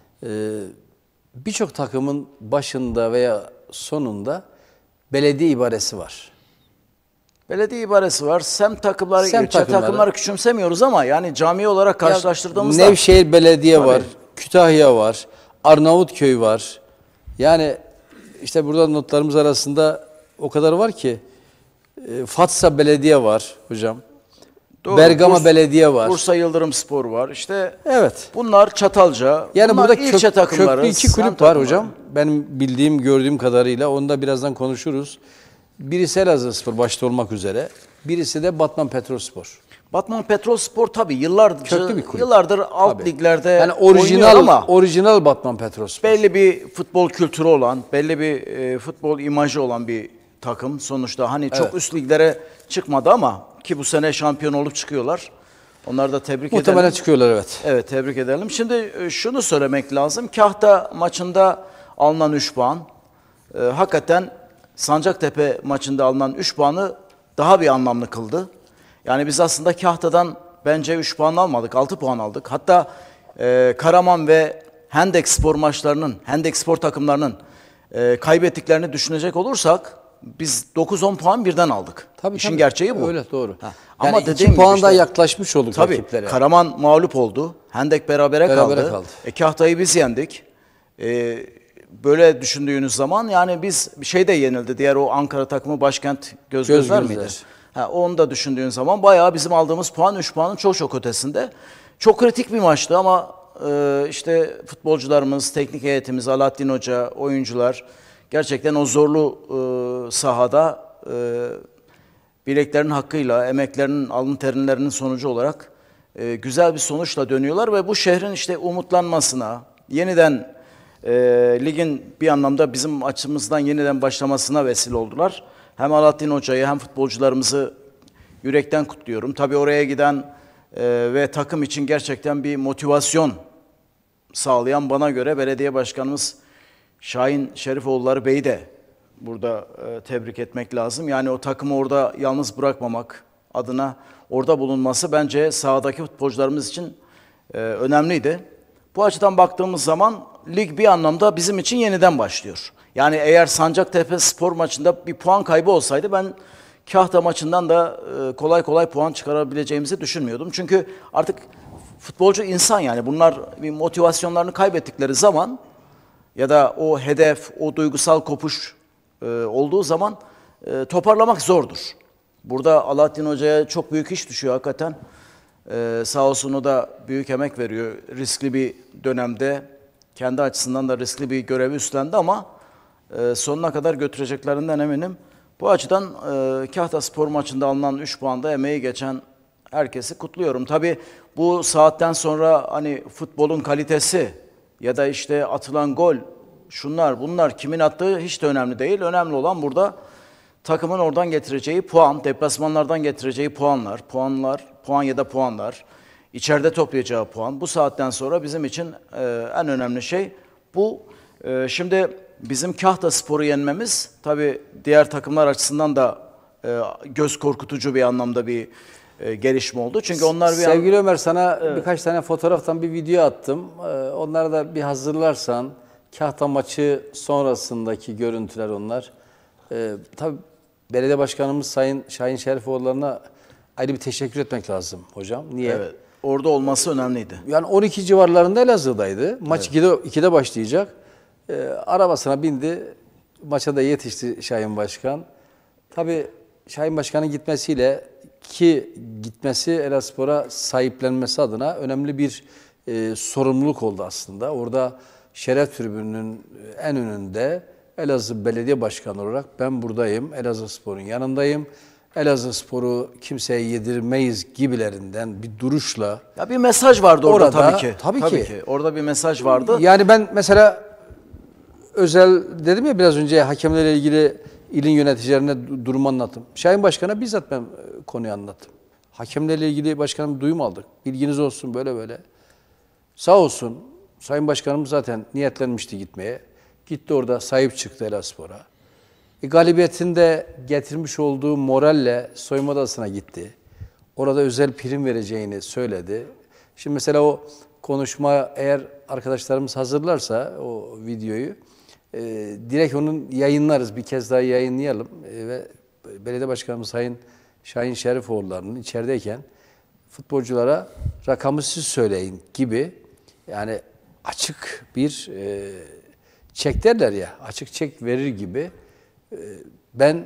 S1: e, birçok takımın başında veya sonunda belediye ibaresi var.
S2: Belediye ibaresi var. Semt takımları,
S1: Semt
S2: ilçe
S1: takımları.
S2: takımları küçümsemiyoruz ama yani cami olarak karşılaştırdığımızda
S1: Nevşehir Belediye
S2: Tabii.
S1: var, Kütahya var, Arnavutköy var. Yani işte burada notlarımız arasında o kadar var ki e, Fatsa Belediye var hocam.
S2: Doğru,
S1: Bergama
S2: Bursa-
S1: Belediye var.
S2: Bursa Yıldırım Spor var. İşte
S1: Evet.
S2: bunlar Çatalca.
S1: Yani
S2: bunlar
S1: burada
S2: ilçe
S1: kök,
S2: takımları,
S1: köklü iki
S2: semt
S1: kulüp var
S2: takımları.
S1: hocam. Benim bildiğim, gördüğüm kadarıyla. Onu da birazdan konuşuruz. Birisi Elazığspor başta olmak üzere. Birisi de Batman Petrolspor.
S2: Batman Petrolspor tabii yıllardır
S1: Köklü bir kulüp.
S2: yıllardır alt
S1: Tabii.
S2: liglerde
S1: Yani
S2: oynuyor
S1: orijinal
S2: ama
S1: orijinal Batman Petrolspor.
S2: belli bir futbol kültürü olan, belli bir e, futbol imajı olan bir takım. Sonuçta hani çok
S1: Evet.
S2: üst liglere çıkmadı ama ki bu sene şampiyon olup çıkıyorlar. Onları da tebrik
S1: Muhtemelen
S2: edelim.
S1: çıkıyorlar evet.
S2: Evet, tebrik edelim. Şimdi e, şunu söylemek lazım. Kahta maçında alınan üç puan e, hakikaten Sancaktepe maçında alınan üç puanı daha bir anlamlı kıldı. Yani biz aslında Kahta'dan bence üç puan almadık, altı puan aldık. Hatta e, Karaman ve Hendek Spor maçlarının, Hendek Spor takımlarının e, kaybettiklerini düşünecek olursak biz dokuz on puan birden aldık.
S1: Tabii,
S2: İşin
S1: tabii.
S2: gerçeği bu.
S1: Öyle doğru.
S2: Ha.
S1: Yani
S2: Ama
S1: iki
S2: dediğim gibi
S1: puan
S2: işte-
S1: daha yaklaşmış olduk
S2: Tabii
S1: rakiplere.
S2: Karaman mağlup oldu. Hendek berabere,
S1: Berabere
S2: kaldı.
S1: kaldı.
S2: E, Kahta'yı biz yendik. E, böyle düşündüğünüz zaman yani biz bir şey de yenildi. Diğer o Ankara takımı Başkent Göz
S1: Göz
S2: Gözler
S1: Gözler.
S2: miydi? Ha, onu da düşündüğün zaman bayağı bizim aldığımız puan üç puanın çok çok ötesinde. Çok kritik bir maçtı ama e, işte futbolcularımız, teknik heyetimiz, Alaaddin Hoca, oyuncular gerçekten o zorlu e, sahada e, bileklerinin hakkıyla, emeklerinin, alın terinlerinin sonucu olarak e, güzel bir sonuçla dönüyorlar ve bu şehrin işte umutlanmasına, yeniden e, ligin bir anlamda bizim açımızdan yeniden başlamasına vesile oldular. Hem Alaaddin Hoca'yı hem futbolcularımızı yürekten kutluyorum. Tabii oraya giden e, ve takım için gerçekten bir motivasyon sağlayan bana göre belediye başkanımız Şahin Şerifoğulları Bey'i de burada e, tebrik etmek lazım. Yani o takımı orada yalnız bırakmamak adına orada bulunması bence sahadaki futbolcularımız için e, önemliydi. Bu açıdan baktığımız zaman lig bir anlamda bizim için yeniden başlıyor. Yani eğer Sancaktepe Spor maçında bir puan kaybı olsaydı ben Kahta maçından da e, kolay kolay puan çıkarabileceğimizi düşünmüyordum. Çünkü artık futbolcu insan, yani bunlar bir motivasyonlarını kaybettikleri zaman ya da o hedef, o duygusal kopuş e, olduğu zaman e, toparlamak zordur. Burada Alaaddin Hoca'ya çok büyük iş düşüyor hakikaten. E, sağ olsun o da büyük emek veriyor. Riskli bir dönemde kendi açısından da riskli bir görevi üstlendi ama e, sonuna kadar götüreceklerinden eminim. Bu açıdan e, Kahta Spor maçında alınan üç puanda emeği geçen herkesi kutluyorum. Tabii bu saatten sonra hani futbolun kalitesi ya da işte atılan gol, şunlar bunlar kimin attığı hiç de önemli değil. Önemli olan burada takımın oradan getireceği puan, deplasmanlardan getireceği puanlar, puanlar, puan ya da puanlar, içeride toplayacağı puan. Bu saatten sonra bizim için e, en önemli şey bu. E, şimdi bizim Kahta Spor'u yenmemiz tabii diğer takımlar açısından da e, göz korkutucu bir anlamda bir e, gelişme oldu. Çünkü onlar bir
S1: Sevgili Ömer, sana evet. birkaç tane fotoğraftan bir video attım. Ee, onları da bir hazırlarsan, Kahta maçı sonrasındaki görüntüler onlar. Ee, tabii belediye başkanımız Sayın Şahin Şerifoğulları'na ayrı bir teşekkür etmek lazım hocam. Niye?
S2: Evet. Orada olması önemliydi.
S1: Yani on iki civarlarında Elazığ'daydı. Maç evet. ikide başlayacak. Ee, arabasına bindi. Maça da yetişti Şahin Başkan. Tabii Şahin Başkan'ın gitmesiyle ki gitmesi Elazığspor'a sahiplenmesi adına önemli bir e, sorumluluk oldu aslında. Orada şeref tribününün en önünde Elazığ Belediye Başkanı olarak ben buradayım, Elazığspor'un yanındayım. Elazığspor'u kimseye yedirmeyiz gibilerinden bir duruşla.
S2: Ya bir mesaj vardı orada, orada tabii ki.
S1: Tabii,
S2: tabii
S1: ki.
S2: ki. Orada bir mesaj vardı.
S1: Yani ben mesela özel dedim ya biraz önce hakemlerle ilgili ilin yöneticilerine durumu anlattım. Şahin Başkan'a bizzat ben konuyu anlattım. Hakemlerle ilgili başkanım duyum aldık. Bilginiz olsun böyle böyle. Sağ olsun Sayın Başkanım zaten niyetlenmişti gitmeye. Gitti, orada sahip çıktı Elazığspor'a. E, galibiyetin de getirmiş olduğu moralle soyunma odasına gitti. Orada özel prim vereceğini söyledi. Şimdi mesela o konuşma eğer arkadaşlarımız hazırlarsa o videoyu e, direkt onun yayınlarız. Bir kez daha yayınlayalım. E, ve belediye başkanımız Sayın Şahin Şerifoğulları'nın içerideyken futbolculara rakamı siz söyleyin gibi, yani açık bir e, çek derler ya, açık çek verir gibi e, ben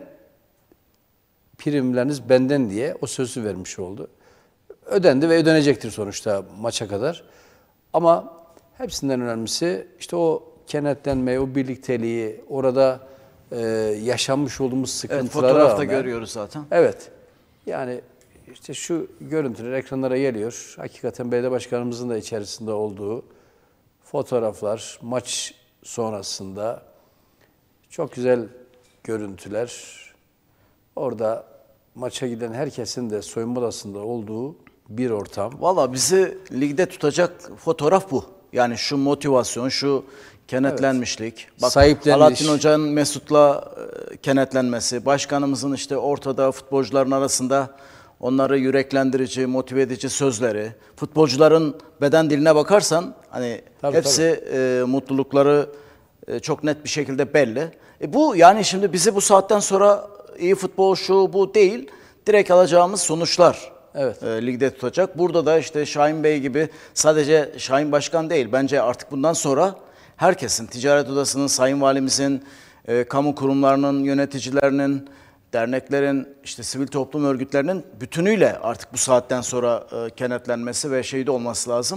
S1: primleriniz benden diye o sözü vermiş oldu. Ödendi ve ödenecektir sonuçta maça kadar. Ama hepsinden önemlisi işte o kenetlenmeyi, o birlikteliği, orada e, yaşanmış olduğumuz sıkıntılara
S2: evet, fotoğrafta
S1: rağmen,
S2: görüyoruz zaten.
S1: Evet. Yani işte şu görüntüler ekranlara geliyor. Hakikaten belediye başkanımızın da içerisinde olduğu fotoğraflar, maç sonrasında çok güzel görüntüler. Orada maça giden herkesin de soyunma odasında olduğu bir ortam.
S2: Valla bizi ligde tutacak fotoğraf bu. Yani şu motivasyon, şu kenetlenmişlik.
S1: Evet. Sahipleniş.
S2: Alaaddin Hoca'nın Mesut'la e, kenetlenmesi, başkanımızın işte ortada futbolcuların arasında onları yüreklendirici, motive edici sözleri, futbolcuların beden diline bakarsan hani tabii, hepsi tabii. E, mutlulukları e, çok net bir şekilde belli. E, bu yani şimdi bizi bu saatten sonra iyi futbol şu bu değil, direkt alacağımız sonuçlar.
S1: Evet.
S2: E, ligde tutacak. Burada da işte Şahin Bey gibi sadece Şahin Başkan değil, bence artık bundan sonra herkesin, ticaret odasının, Sayın Valimizin, e, kamu kurumlarının, yöneticilerinin, derneklerin, işte sivil toplum örgütlerinin bütünüyle artık bu saatten sonra e, kenetlenmesi ve şeyde olması lazım.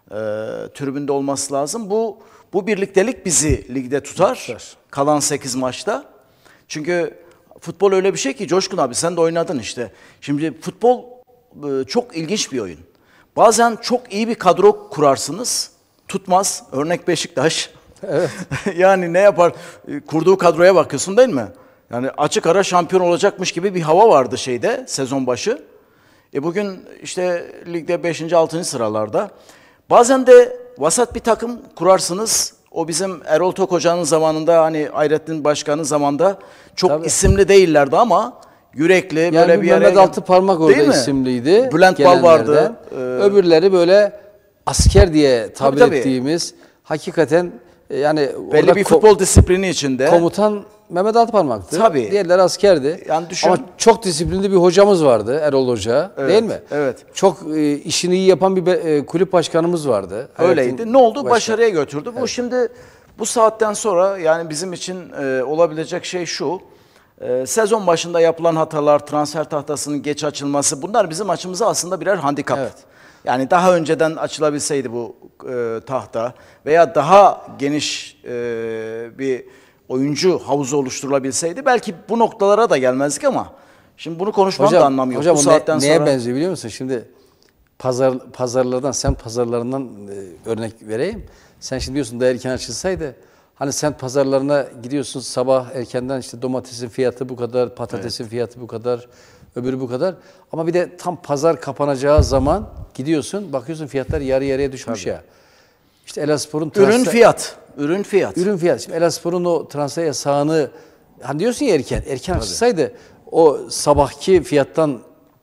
S2: e, tribünde olması lazım. Bu bu birliktelik bizi ligde tutar. tutar. Kalan sekiz maçta. Çünkü futbol öyle bir şey ki Coşkun abi sen de oynadın işte. Şimdi futbol e, çok ilginç bir oyun. Bazen çok iyi bir kadro kurarsınız. Tutmaz. Örnek Beşiktaş.
S1: Evet.
S2: Yani ne yapar? Kurduğu kadroya bakıyorsun değil mi? Yani açık ara şampiyon olacakmış gibi bir hava vardı şeyde sezon başı. E bugün işte ligde beşinci altıncı sıralarda. Bazen de vasat bir takım kurarsınız. O bizim Erol Tok Hoca'nın zamanında hani Hayrettin Başkan'ın zamanında çok
S1: Tabii.
S2: isimli değillerdi ama yürekli
S1: Yani
S2: böyle bir,
S1: bir
S2: yere...
S1: Mehmet Altıparmak orada isimliydi.
S2: Bülent Bal vardı.
S1: Ee, Öbürleri böyle asker diye tabir
S2: tabii, tabii.
S1: ettiğimiz hakikaten yani
S2: belli bir futbol disiplini içinde.
S1: Komutan Mehmet Altıparmak'tı.
S2: Tabii.
S1: Diğerleri askerdi.
S2: Yani düşün...
S1: Ama çok disiplinli bir hocamız vardı Erol Hoca,
S2: evet,
S1: değil mi?
S2: Evet.
S1: Çok e, işini iyi yapan bir be, e, kulüp başkanımız vardı.
S2: Öyleydi.
S1: Hayrettin
S2: Ne oldu?
S1: Başkan.
S2: Başarıya götürdü. Bu
S1: Evet.
S2: şimdi bu saatten sonra yani bizim için e, olabilecek şey şu. E, sezon başında yapılan hatalar, transfer tahtasının geç açılması bunlar bizim açımıza aslında birer handikap.
S1: Evet.
S2: Yani daha önceden açılabilseydi bu e, tahta veya daha geniş e, bir oyuncu havuzu oluşturulabilseydi belki bu noktalara da gelmezdik ama şimdi bunu konuşmanın da anlamı yok.
S1: Hocam
S2: bu
S1: o
S2: saatten
S1: ne, neye
S2: sonra...
S1: benziyor biliyor musun? Şimdi pazar pazarlardan, semt pazarlarından e, örnek vereyim. Sen şimdi diyorsun da erken açılsaydı, hani semt pazarlarına gidiyorsun sabah erkenden işte domatesin fiyatı bu kadar, patatesin evet. fiyatı bu kadar, öbürü bu kadar. Ama bir de tam pazar kapanacağı zaman gidiyorsun, bakıyorsun fiyatlar yarı yarıya düşmüş Tabii. ya. İşte Elazığspor'un transfer...
S2: Ürün fiyat, ürün fiyat.
S1: Ürün fiyat. Şimdi Elazığspor'un o transfer yasağını, hani diyorsun ya erken, erken açılsaydı o sabahki fiyattan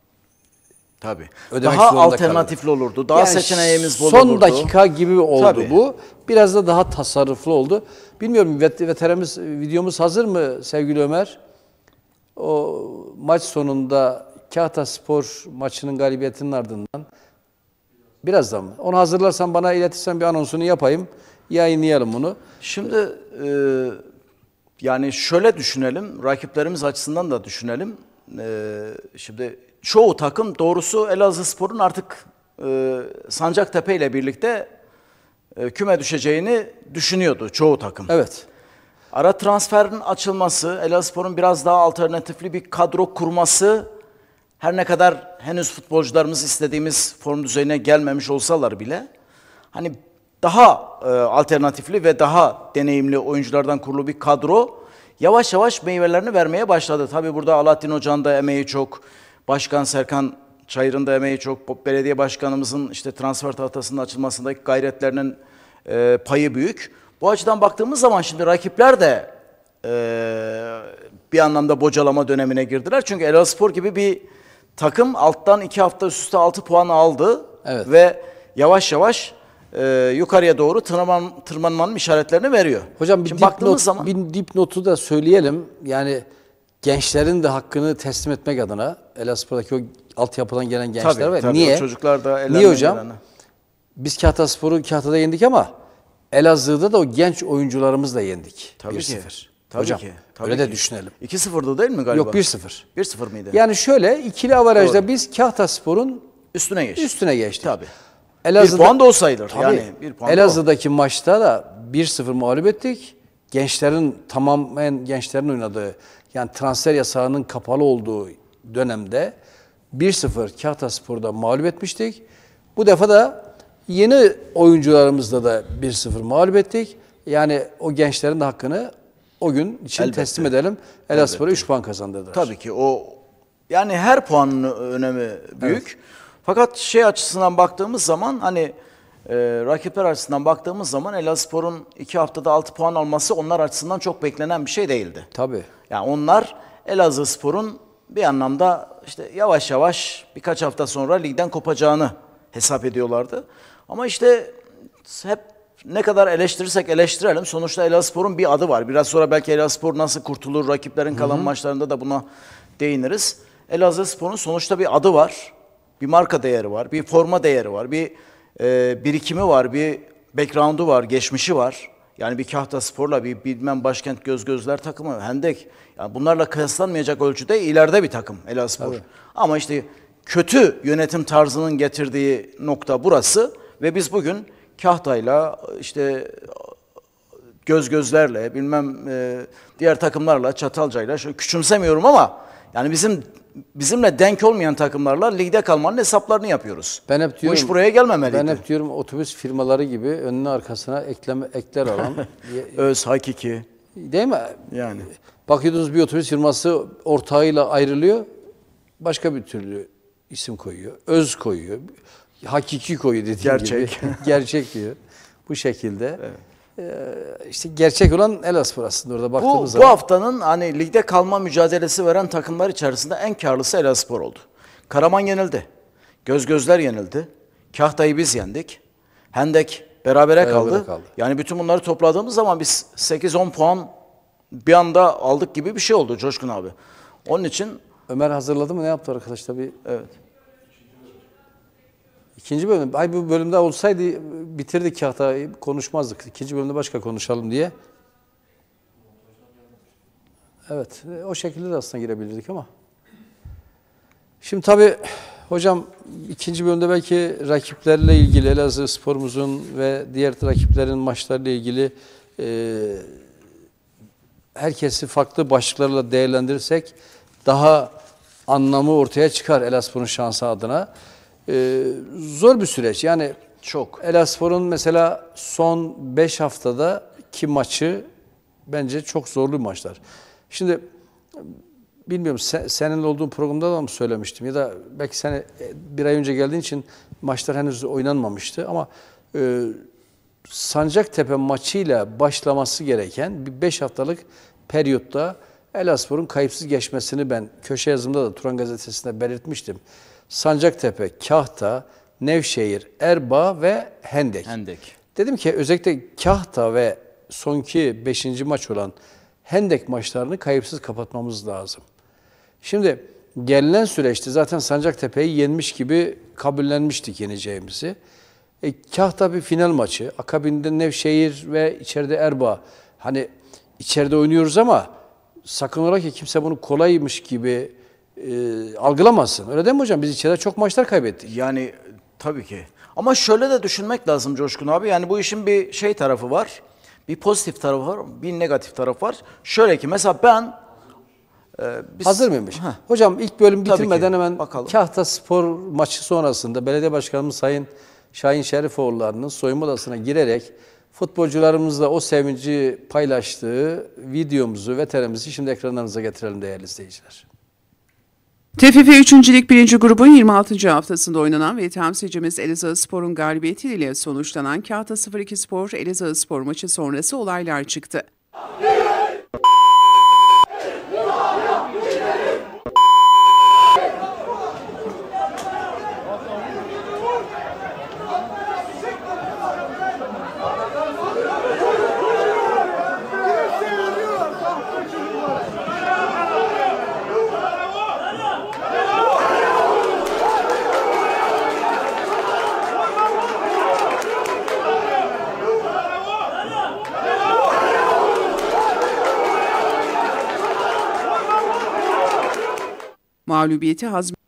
S2: Tabii.
S1: ödemek
S2: daha
S1: zorunda
S2: alternatifli
S1: kalırdı.
S2: olurdu. Daha
S1: yani
S2: seçeneğimiz bol
S1: son
S2: olurdu.
S1: Son dakika gibi oldu
S2: Tabii.
S1: bu. Biraz da daha tasarruflu oldu. Bilmiyorum vet veterimiz videomuz hazır mı sevgili Ömer? O maç sonunda Kahtaspor maçının galibiyetinin ardından birazdan mı? Onu hazırlarsan bana iletirsen bir anonsunu yapayım. Yayınlayalım bunu.
S2: Şimdi e, yani şöyle düşünelim. Rakiplerimiz açısından da düşünelim. E, şimdi çoğu takım doğrusu Elazığspor'un artık e, Sancaktepe ile birlikte e, küme düşeceğini düşünüyordu çoğu takım.
S1: Evet.
S2: Ara transferin açılması, Elazığspor'un biraz daha alternatifli bir kadro kurması, her ne kadar henüz futbolcularımız istediğimiz form düzeyine gelmemiş olsalar bile, hani daha e, alternatifli ve daha deneyimli oyunculardan kurulu bir kadro yavaş yavaş meyvelerini vermeye başladı. Tabii burada Alaaddin Hoca'nın da emeği çok, Başkan Serkan Çayır'ın da emeği çok, belediye başkanımızın işte transfer tahtasının açılmasındaki gayretlerinin e, payı büyük. Bu açıdan baktığımız zaman şimdi rakipler de e, bir anlamda bocalama dönemine girdiler. Çünkü Elazığspor gibi bir takım alttan iki hafta üst üste altı puan aldı
S1: evet.
S2: ve yavaş yavaş e, yukarıya doğru tırman, tırmanmanın işaretlerini veriyor.
S1: Hocam bir
S2: şimdi
S1: dipnot,
S2: baktığımız zaman
S1: bir dipnotu da söyleyelim. Yani gençlerin de hakkını teslim etmek adına Elazığspor'daki o altyapıdan gelen gençler
S2: tabii,
S1: var.
S2: Tabii,
S1: Niye?
S2: Çocuklar da
S1: Niye hocam?
S2: Gelene.
S1: Biz Kahtaspor'u Kahta'da yendik ama Elazığ'da da o genç oyuncularımızla da yendik.
S2: Tabii
S1: bir
S2: ki.
S1: sıfır.
S2: Tabii
S1: Hocam
S2: ki. Tabii
S1: öyle
S2: ki.
S1: de düşünelim.
S2: iki sıfırdı değil mi galiba?
S1: Yok bir sıfır.
S2: bir sıfır mıydı?
S1: Yani şöyle ikili avarajda
S2: Doğru.
S1: biz Kahtaspor'un
S2: üstüne geçtik.
S1: üstüne geçtik.
S2: Tabii.
S1: Elazığ'da,
S2: bir puan da o sayılır.
S1: Tabii,
S2: yani bir puan
S1: Elazığ'daki maçta da bir sıfır mağlup ettik. Gençlerin tamamen gençlerin oynadığı yani transfer yasağının kapalı olduğu dönemde bir sıfır Kahtaspor'da mağlup etmiştik. Bu defa da yeni oyuncularımızla da bir sıfır mağlup ettik. Yani o gençlerin de hakkını o gün için
S2: Elbette.
S1: teslim edelim. Elazığspor'a üç puan kazandırdılar.
S2: Tabii ki o yani her puanın önemi büyük. Evet. Fakat şey açısından baktığımız zaman hani e, rakipler açısından baktığımız zaman Elazığspor'un iki haftada altı puan alması onlar açısından çok beklenen bir şey değildi.
S1: Tabii.
S2: Yani onlar Elazığspor'un bir anlamda işte yavaş yavaş birkaç hafta sonra ligden kopacağını hesap ediyorlardı. Ama işte hep ne kadar eleştirirsek eleştirelim sonuçta Elazığspor'un bir adı var. Biraz sonra belki Elazığspor nasıl kurtulur, rakiplerin kalan Hı-hı. maçlarında da buna değiniriz. Elazığspor'un sonuçta bir adı var, bir marka değeri var, bir forma değeri var, bir e, birikimi var, bir background'u var, geçmişi var. Yani bir Kahtaspor'la bir bilmem Başkent Göz Gözler takımı, Hendek. Yani bunlarla kıyaslanmayacak ölçüde ileride bir takım Elazığspor. Ama işte kötü yönetim tarzının getirdiği nokta burası. Ve biz bugün Kahta'yla işte göz gözlerle bilmem e, diğer takımlarla Çatalca'yla şu küçümsemiyorum ama yani bizim bizimle denk olmayan takımlarla ligde kalmanın hesaplarını yapıyoruz.
S1: Ben hep diyorum,
S2: bu iş buraya gelmemeliydi.
S1: Ben hep diyorum otobüs firmaları gibi önüne arkasına ekleme ekler alan
S2: öz hakiki
S1: değil mi?
S2: yani.
S1: Bakıyordunuz bir otobüs firması ortağıyla ayrılıyor. Başka bir türlü isim koyuyor. Öz koyuyor. Hakiki koyuyor dediğim
S2: Gerçek.
S1: gibi. Gerçek diyor. Bu şekilde. Evet. Ee, işte gerçek olan Elazığ aslında orada baktığımız
S2: bu,
S1: zaman.
S2: Bu haftanın hani ligde kalma mücadelesi veren takımlar içerisinde en karlısı Elazığspor oldu. Karaman yenildi. Göz gözler yenildi. Kahta'yı biz yendik. Hendek berabere,
S1: Berabere
S2: kaldı.
S1: kaldı.
S2: Yani bütün bunları topladığımız zaman biz sekiz on puan bir anda aldık gibi bir şey oldu Coşkun abi. Onun için
S1: Ömer hazırladı mı? Ne yaptı arkadaşlar? Bir
S2: evet.
S1: İkinci bölüm. Ay bu bölümde olsaydı bitirdik Kahta'yı, konuşmazdık. İkinci bölümde başka konuşalım diye. Evet. O şekilde de aslında girebilirdik ama. Şimdi tabii hocam ikinci bölümde belki rakiplerle ilgili Elazığ sporumuzun ve diğer rakiplerin maçlarıyla ilgili e, herkesi farklı başlıklarla değerlendirirsek daha anlamı ortaya çıkar Elazığspor'un şansı adına. Ee, zor bir süreç. Yani
S2: Çok.
S1: Elazığspor'un mesela son beş haftadaki maçı bence çok zorlu maçlar. Şimdi bilmiyorum sen, seninle olduğun programda da mı söylemiştim ya da belki sen bir ay önce geldiğin için maçlar henüz oynanmamıştı ama e, Sancaktepe maçıyla başlaması gereken bir beş haftalık periyotta Elazığspor'un kayıpsız geçmesini ben köşe yazımda da Turan Gazetesi'nde belirtmiştim. Sancaktepe, Kahta, Nevşehir, Erbaa ve Hendek.
S2: Hendek.
S1: Dedim ki özellikle Kahta ve sonki beşinci maç olan Hendek maçlarını kayıpsız kapatmamız lazım. Şimdi gelinen süreçte zaten Sancaktepe'yi yenmiş gibi kabullenmiştik yeneceğimizi. E, Kahta bir final maçı, akabinde Nevşehir ve içeride Erbaa. Hani içeride oynuyoruz ama sakın ola ki kimse bunu kolaymış gibi e, algılamasın. Öyle değil mi hocam? Biz içeride çok maçlar kaybettik.
S2: Yani tabii ki. Ama şöyle de düşünmek lazım Coşkun abi. Yani bu işin bir şey tarafı var. Bir pozitif tarafı var, bir negatif tarafı var. Şöyle ki mesela ben e, biz,
S1: Hazır mıymış?
S2: Heh.
S1: Hocam ilk bölüm
S2: Tabii
S1: bitirmeden
S2: ki.
S1: hemen
S2: Bakalım.
S1: Kahta Spor maçı sonrasında belediye başkanımız Sayın Şahin Şerifoğulları'nın soyunma odasına girerek futbolcularımızla o sevinci paylaştığı videomuzu ve terimizi şimdi ekranlarınıza getirelim değerli izleyiciler.
S3: T F F üçüncü Lig birinci grubun yirmi altıncı haftasında oynanan ve temsilcimiz Elazığspor'un galibiyetiyle sonuçlanan Kahta sıfır iki Spor Elazığspor maçı sonrası olaylar çıktı. Mağlubiyeti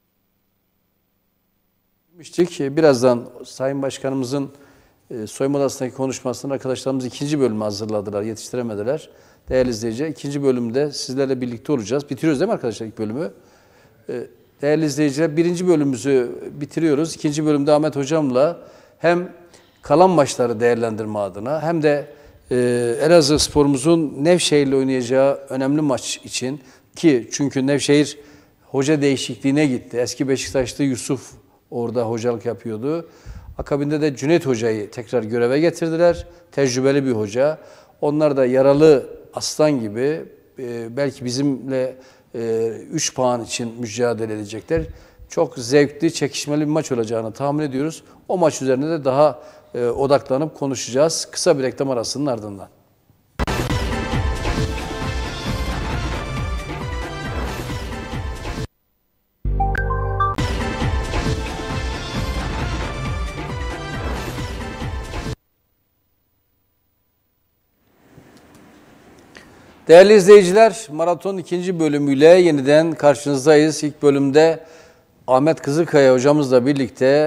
S1: hazmetmiştik. Birazdan Sayın Başkanımızın e, soyunma odasındaki konuşmasını arkadaşlarımız ikinci bölümü hazırladılar, yetiştiremediler. Değerli izleyiciler, ikinci bölümde sizlerle birlikte olacağız. Bitiriyoruz değil mi arkadaşlar ilk bölümü? E, değerli izleyiciler, birinci bölümümüzü bitiriyoruz. İkinci bölümde Ahmet Hocam'la hem kalan maçları değerlendirme adına hem de e, Elazığ sporumuzun Nevşehir'le oynayacağı önemli maç için ki çünkü Nevşehir hoca değişikliğine gitti. Eski Beşiktaşlı Yusuf orada hocalık yapıyordu. Akabinde de Cüneyt Hoca'yı tekrar göreve getirdiler. Tecrübeli bir hoca. Onlar da yaralı aslan gibi e, belki bizimle üç e, puan için mücadele edecekler. Çok zevkli, çekişmeli bir maç olacağını tahmin ediyoruz. O maç üzerine de daha e, odaklanıp konuşacağız. Kısa bir reklam arasının ardından. Değerli izleyiciler, Maraton ikinci bölümüyle yeniden karşınızdayız. İlk bölümde Ahmet Kızılkaya hocamızla birlikte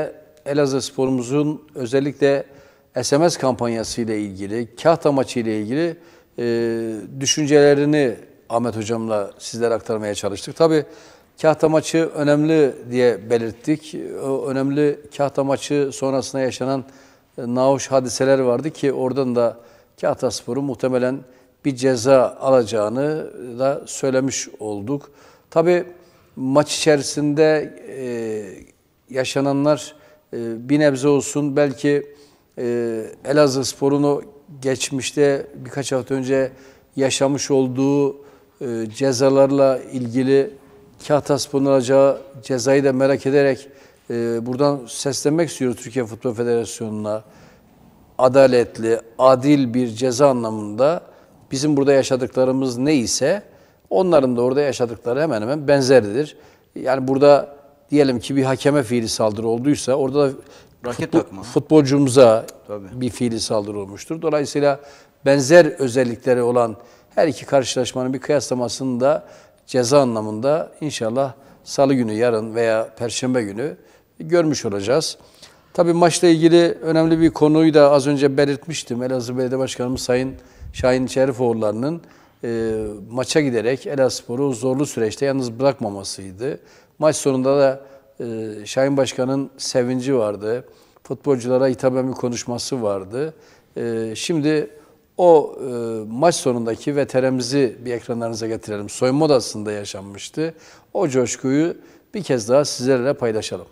S1: Elazığspor'umuzun özellikle S M S kampanyası ile ilgili, Kahta maçı ile ilgili e, düşüncelerini Ahmet Hocam'la sizlere aktarmaya çalıştık. Tabii Kahta maçı önemli diye belirttik. O önemli Kahta maçı sonrasında yaşanan e, nahoş hadiseler vardı ki oradan da Kahtaspor'un muhtemelen bir ceza alacağını da söylemiş olduk. Tabii maç içerisinde e, yaşananlar e, bir nebze olsun belki e, Elazığspor'un o geçmişte birkaç hafta önce yaşamış olduğu e, cezalarla ilgili Kahtaspor'un alacağı cezayı da merak ederek e, buradan seslenmek istiyoruz Türkiye Futbol Federasyonu'na. Adaletli, adil bir ceza anlamında bizim burada yaşadıklarımız neyse onların da orada yaşadıkları hemen hemen benzeridir. Yani burada diyelim ki bir hakeme fiili saldırı olduysa orada da
S2: Raket
S1: futbol,
S2: takma.
S1: futbolcumuza
S2: Tabii.
S1: bir fiili saldırı olmuştur. Dolayısıyla benzer özellikleri olan her iki karşılaşmanın bir kıyaslamasını da ceza anlamında inşallah Salı günü, yarın veya Perşembe günü görmüş olacağız. Tabii maçla ilgili önemli bir konuyu da az önce belirtmiştim. Elazığ Belediye Başkanımız Sayın Şahin Şerifoğulları'nın e, maça giderek Elazığspor'u zorlu süreçte yalnız bırakmamasıydı. Maç sonunda da e, Şahin Başkan'ın sevinci vardı. Futbolculara hitaben bir konuşması vardı. E, şimdi o e, maç sonundaki veterimizi bir ekranlarınıza getirelim. Soyunma odasında yaşanmıştı. O coşkuyu bir kez daha sizlerle paylaşalım.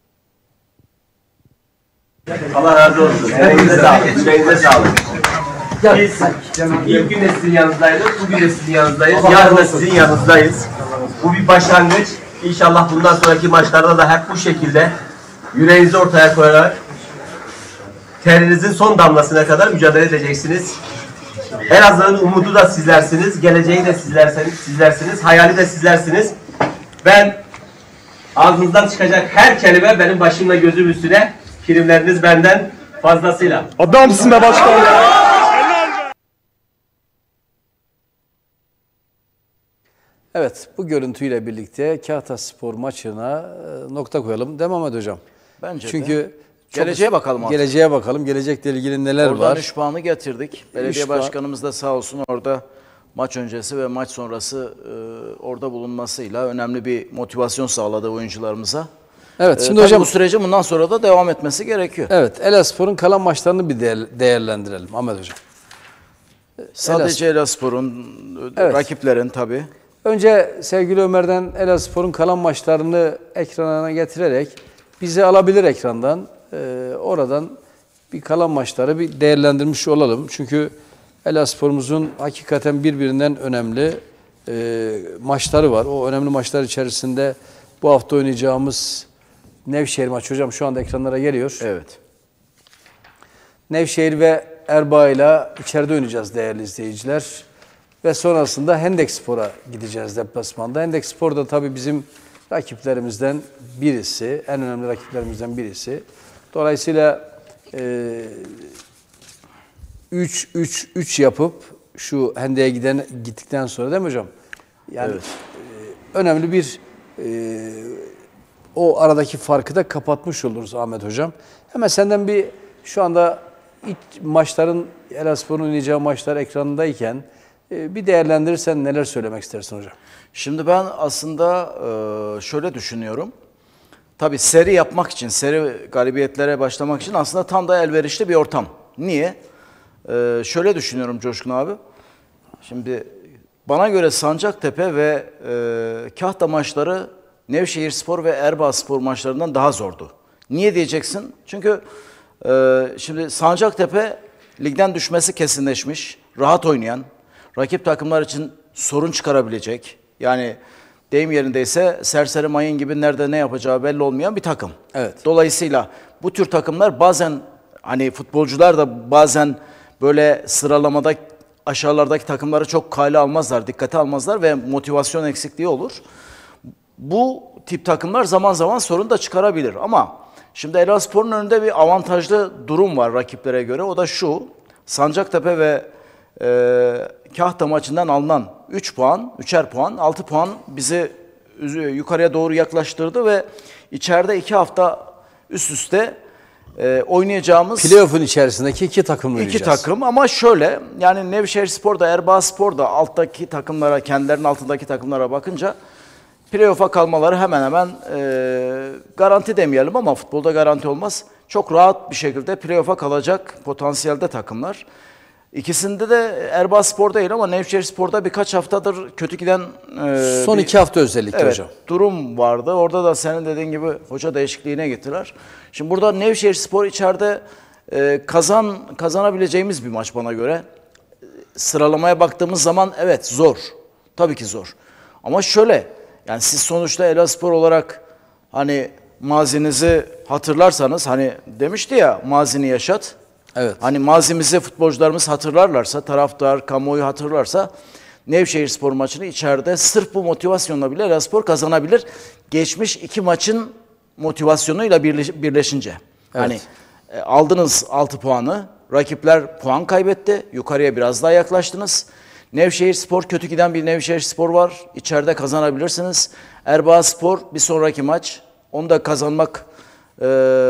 S4: Allah razı olsun. Elinize sağlık. Yüreğinize sağlık. Biz ilk gün de sizin yanınızdaydık. Bugün de sizin yanınızdayız. Yarın da sizin yanınızdayız. Bu bir başlangıç. İnşallah bundan sonraki maçlarda da hep bu şekilde yüreğinizi ortaya koyarak terinizin son damlasına kadar mücadele edeceksiniz. Elazığ'ın umudu da sizlersiniz. Geleceği de sizlersiniz. sizlersiniz. Hayali de sizlersiniz. Ben ağzınızdan çıkacak her kelime benim başımla gözüm üstüne. Primleriniz benden fazlasıyla.
S5: Adamsın be başkanım.
S1: Evet, bu görüntüyle birlikte Kahtaspor maçına e, nokta koyalım. Değil mi Ahmet Hocam?
S2: Bence de.
S1: Çünkü
S2: Geleceğe bakalım artık.
S1: Geleceğe bakalım. Gelecekle ilgili neler
S2: Oradan
S1: var?
S2: üç puanı getirdik. Belediye
S1: Üç puan.
S2: başkanımız da sağ olsun orada maç öncesi ve maç sonrası e, orada bulunmasıyla önemli bir motivasyon sağladı oyuncularımıza.
S1: Evet,
S2: E,
S1: şimdi
S2: tabii
S1: hocam
S2: bu sürecin bundan sonra da devam etmesi gerekiyor.
S1: evet, Elazığspor'un kalan maçlarını bir değer- değerlendirelim Ahmet Hocam.
S2: Sadece Elazığspor'un,
S1: Evet.
S2: rakiplerin tabii.
S1: Önce sevgili Ömer'den Elazığspor'un kalan maçlarını ekrana getirerek bizi alabilir ekrandan. Ee, oradan bir kalan maçları bir değerlendirmiş olalım. Çünkü Elazığspor'umuzun hakikaten birbirinden önemli e, maçları var. O önemli maçlar içerisinde bu hafta oynayacağımız Nevşehir maçı hocam şu anda ekranlara geliyor.
S2: Evet.
S1: Nevşehir ve Erbaa ile içeride oynayacağız değerli izleyiciler. Ve sonrasında Hendekspor'a gideceğiz deplasmanda. Hendekspor da tabii bizim rakiplerimizden birisi, en önemli rakiplerimizden birisi. Dolayısıyla üç üç üç yapıp şu Hendek'e giden gittikten sonra değil mi hocam? Yani
S2: Evet.
S1: e, önemli bir e, o aradaki farkı da kapatmış oluruz Ahmet hocam. Hemen senden bir şu anda ilk maçların Elazığspor'un oynayacağı maçlar ekranındayken e, bir değerlendirirsen neler söylemek istersin hocam?
S2: Şimdi ben aslında e, şöyle düşünüyorum. Tabii seri yapmak için, seri galibiyetlere başlamak için aslında tam da elverişli bir ortam. Niye? E, şöyle düşünüyorum Coşkun abi. Şimdi bana göre Sancaktepe ve e, Kahta maçları Nevşehirspor ve Erbaaspor maçlarından daha zordu. Niye diyeceksin? Çünkü e, şimdi Sancaktepe ligden düşmesi kesinleşmiş, rahat oynayan, rakip takımlar için sorun çıkarabilecek, yani deyim yerindeyse serseri mayın gibi nerede ne yapacağı belli olmayan bir takım.
S1: Evet.
S2: Dolayısıyla bu tür takımlar bazen, hani futbolcular da bazen böyle sıralamada aşağılardaki takımları çok kale almazlar, dikkate almazlar ve motivasyon eksikliği olur. Bu tip takımlar zaman zaman sorun da çıkarabilir ama şimdi Elazığspor'un önünde bir avantajlı durum var rakiplere göre. O da şu: Sancaktepe ve e, Kahta maçından alınan üç puan, üçer puan, altı puan bizi yukarıya doğru yaklaştırdı ve içeride iki hafta üst üste e, oynayacağımız
S1: Playoff'un içerisindeki iki takımla
S2: iki
S1: oynayacağız.
S2: takım ama şöyle yani Nevşehirspor da Erbağspor da alttaki takımlara, kendilerinin altındaki takımlara bakınca playoff'a kalmaları hemen hemen e, garanti demeyelim ama futbolda garanti olmaz. Çok rahat bir şekilde playoff'a kalacak potansiyelde takımlar. İkisinde de Erbağspor değil ama Nevşehirspor'da birkaç haftadır kötü giden e,
S1: Son
S2: bir,
S1: iki hafta özellikle
S2: evet,
S1: hocam.
S2: durum vardı. Orada da senin dediğin gibi hoca değişikliğine gittiler. Şimdi burada Nevşehirspor içeride e, kazan kazanabileceğimiz bir maç bana göre. Sıralamaya baktığımız zaman evet zor. Tabii ki zor. Ama şöyle yani siz sonuçta Elazığspor olarak hani mazinizi hatırlarsanız hani demişti ya mazini yaşat.
S1: Evet.
S2: Hani mazimizi futbolcularımız hatırlarlarsa, taraftar, kamuoyu hatırlarsa Nevşehirspor maçını içeride sırf bu motivasyonla bile Elazığspor kazanabilir. Geçmiş iki maçın motivasyonuyla birleş, birleşince.
S1: Evet.
S2: Hani e, aldınız altı puanı, rakipler puan kaybetti, yukarıya biraz daha yaklaştınız. Nevşehirspor kötü giden bir Nevşehirspor var, içeride kazanabilirsiniz. Erbağspor bir sonraki maç, onu da kazanmak Ee,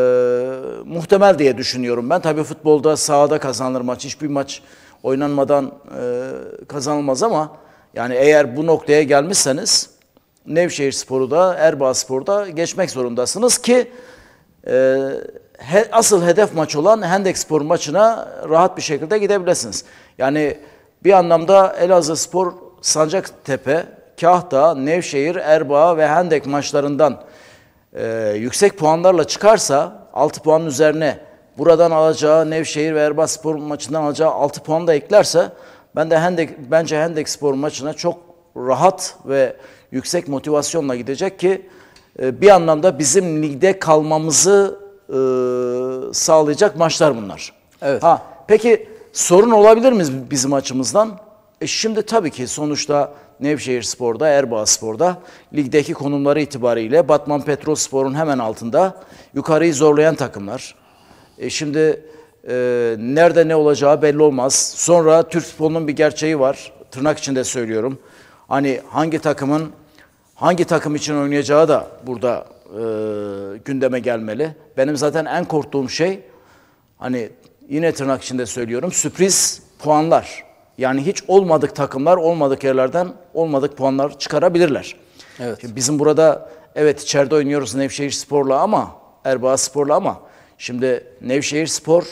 S2: muhtemel diye düşünüyorum ben. Tabii futbolda sahada kazanılır maç. Hiçbir maç oynanmadan e, kazanılmaz ama yani eğer bu noktaya gelmişseniz Nevşehirspor'u da Erbağspor'u da geçmek zorundasınız ki e, he, asıl hedef maç olan Hendekspor maçına rahat bir şekilde gidebilirsiniz. Yani bir anlamda Elazığspor, Sancaktepe, Kahta, Nevşehir, Erbaa ve Hendek maçlarından Ee, yüksek puanlarla çıkarsa altı puanın üzerine buradan alacağı Nevşehir ve Erbağspor maçından alacağı altı puan da eklerse ben de Hendek, bence Hendekspor maçına çok rahat ve yüksek motivasyonla gidecek ki e, bir anlamda bizim ligde kalmamızı e, sağlayacak maçlar bunlar.
S1: Evet.
S2: Ha, peki sorun olabilir mi bizim açımızdan? E şimdi tabii ki sonuçta Nevşehirspor'da, Erbağspor'da ligdeki konumları itibariyle Batman Petrolspor'un hemen altında yukarıyı zorlayan takımlar. E şimdi e, nerede ne olacağı belli olmaz. Sonra Türk futbolunun bir gerçeği var. Tırnak içinde söylüyorum. Hani hangi takımın hangi takım için oynayacağı da burada e, gündeme gelmeli. Benim zaten en korktuğum şey hani yine tırnak içinde söylüyorum sürpriz puanlar. Yani hiç olmadık takımlar olmadık yerlerden olmadık puanlar çıkarabilirler.
S1: Evet.
S2: Şimdi bizim burada evet içeride oynuyoruz Nevşehirspor'la ama Erbağspor'la ama şimdi Nevşehirspor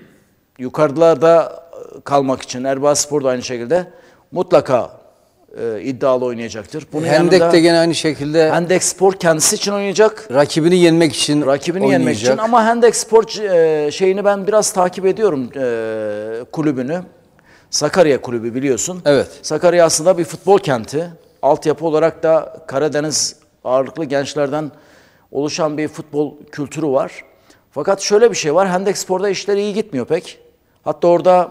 S2: yukarılarda kalmak için Erbağspor da aynı şekilde mutlaka e, iddialı oynayacaktır. Bunun
S1: Hendek
S2: yanında
S1: de gene aynı şekilde
S2: Hendekspor kendisi için oynayacak.
S1: rakibini yenmek için
S2: Rakibini
S1: oynayacak.
S2: yenmek için ama Hendekspor e, şeyini ben biraz takip ediyorum e, kulübünü. Sakarya kulübü biliyorsun.
S1: Evet.
S2: Sakarya aslında bir futbol kenti. Altyapı olarak da Karadeniz ağırlıklı gençlerden oluşan bir futbol kültürü var. Fakat şöyle bir şey var. Hendekspor'da işleri iyi gitmiyor pek. Hatta orada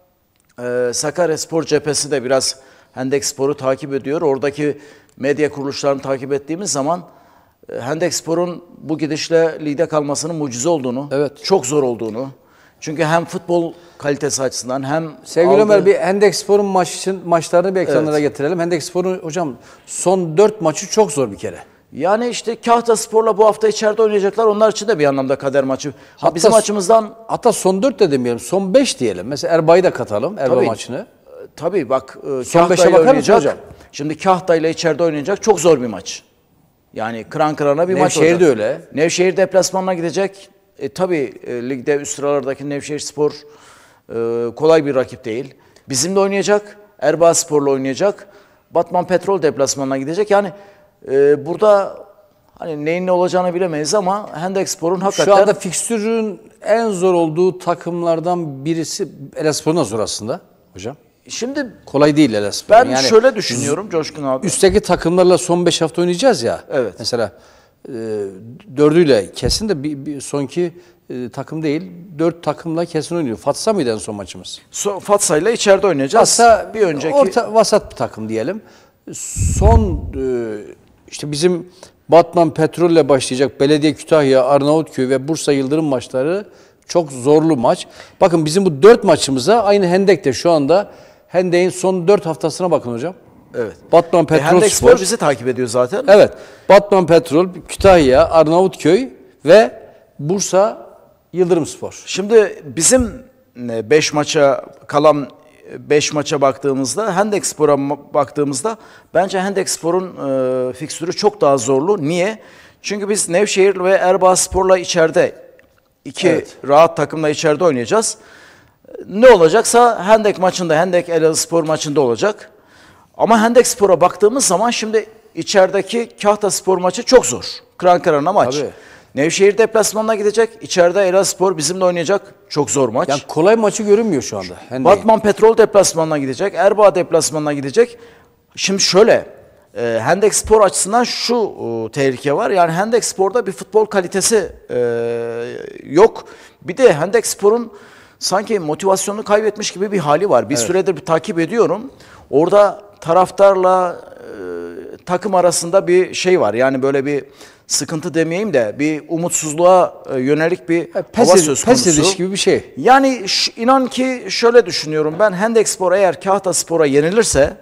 S2: e, Sakaryaspor cephesi de biraz Hendekspor'u takip ediyor. Oradaki medya kuruluşlarını takip ettiğimiz zaman e, Hendekspor'un bu gidişle ligde kalmasının mucize olduğunu,
S1: Evet.
S2: çok zor olduğunu. Çünkü hem futbol kalitesi açısından hem
S1: Sevgili
S2: aldığı-
S1: Ömer, bir Hendekspor'un maçın, maçlarını bir ekranlara
S2: Evet.
S1: getirelim. Hendekspor'un hocam son dört maçı çok zor bir kere.
S2: Yani işte Kahtaspor'la bu hafta içeride oynayacaklar. Onlar için de bir anlamda kader maçı. Ha,
S1: Hatta
S2: bizim
S1: s-
S2: açımızdan
S1: Hatta son dört de demeyelim, son beş diyelim. Mesela Erbay'ı da katalım, Erbay
S2: Tabii.
S1: maçını.
S2: e, tabii bak e,
S1: Son beşe
S2: Kahta'yla
S1: bakar mısın
S2: oynayacak.
S1: hocam?
S2: Şimdi Kahta ile içeride oynayacak. Çok zor bir maç. Yani kıran kırana bir maç
S1: Nevşehir
S2: olacak.
S1: de öyle.
S2: Nevşehir deplasmanına gidecek. E, tabii e, ligde üst sıralardaki Nevşehirspor e, kolay bir rakip değil. Bizimle oynayacak. Erbağspor'la oynayacak. Batman Petrol deplasmanına gidecek. Yani e, burada hani neyin ne olacağını bilemeyiz ama Hendekspor'un hakikaten
S1: Şu anda fikstürün en zor olduğu takımlardan birisi Elazığspor'un da zor aslında hocam.
S2: şimdi
S1: Kolay değil Elazığspor.
S2: ben şöyle düşünüyorum Coşkun abi.
S1: Üstteki takımlarla son beş hafta oynayacağız ya.
S2: Evet.
S1: Mesela e, dördüyle kesin de bir, bir sonki e, takım değil. Dört takımla kesin oynuyor. Fatsa mıydı en son maçımız?
S2: So, Fatsa ile içeride oynayacağız.
S1: Fatsa
S2: bir önceki
S1: orta vasat bir takım diyelim. Son e, işte bizim Batman Petrol'le başlayacak Belediye Kütahya, Arnavutköy ve Bursa Yıldırım maçları çok zorlu maç. Bakın bizim bu dört maçımıza aynı Hendek'te şu anda Hendek'in son dört haftasına bakın hocam.
S2: evet.
S1: Batman
S2: E,
S1: Petrol
S2: Hendekspor
S1: Spor.
S2: bizi takip ediyor zaten.
S1: Evet. Batman Petrol, Kütahya, Arnavutköy ve Bursa Yıldırımspor.
S2: Şimdi bizim beş maça kalan beş maça baktığımızda, Hendekspor'a baktığımızda bence Hendekspor'un e, fikstürü çok daha zorlu. Niye? Çünkü biz Nevşehir ve Erbağspor'la içeride iki
S1: Evet.
S2: rahat takımla içeride oynayacağız. Ne olacaksa Hendek maçında, Hendek Elazığspor maçında olacak. Ama Hendekspor'a baktığımız zaman şimdi içerideki Kahtaspor maçı çok zor. Kıran kırana maç.
S1: Tabii.
S2: Nevşehir deplasmanına gidecek. İçeride Elazığspor bizimle oynayacak. Çok zor maç.
S1: Yani kolay maçı görünmüyor şu anda. Hendek'in.
S2: Batman Petrol deplasmanına gidecek. Erbaa deplasmanına gidecek. Şimdi şöyle, e, Hendekspor açısından şu e, tehlike var. Yani Hendekspor'da bir futbol kalitesi e, yok. Bir de Hendekspor'un sanki motivasyonunu kaybetmiş gibi bir hali var. Bir
S1: Evet.
S2: süredir bir takip ediyorum. Orada taraftarla e, takım arasında bir şey var. Yani böyle bir sıkıntı demeyeyim de bir umutsuzluğa e, yönelik bir
S1: Pes,
S2: hava
S1: ed-
S2: söz
S1: pes
S2: konusu.
S1: ediş gibi bir şey.
S2: Yani ş- inan ki şöyle düşünüyorum ben, Hendekspor eğer Kahtaspor'a yenilirse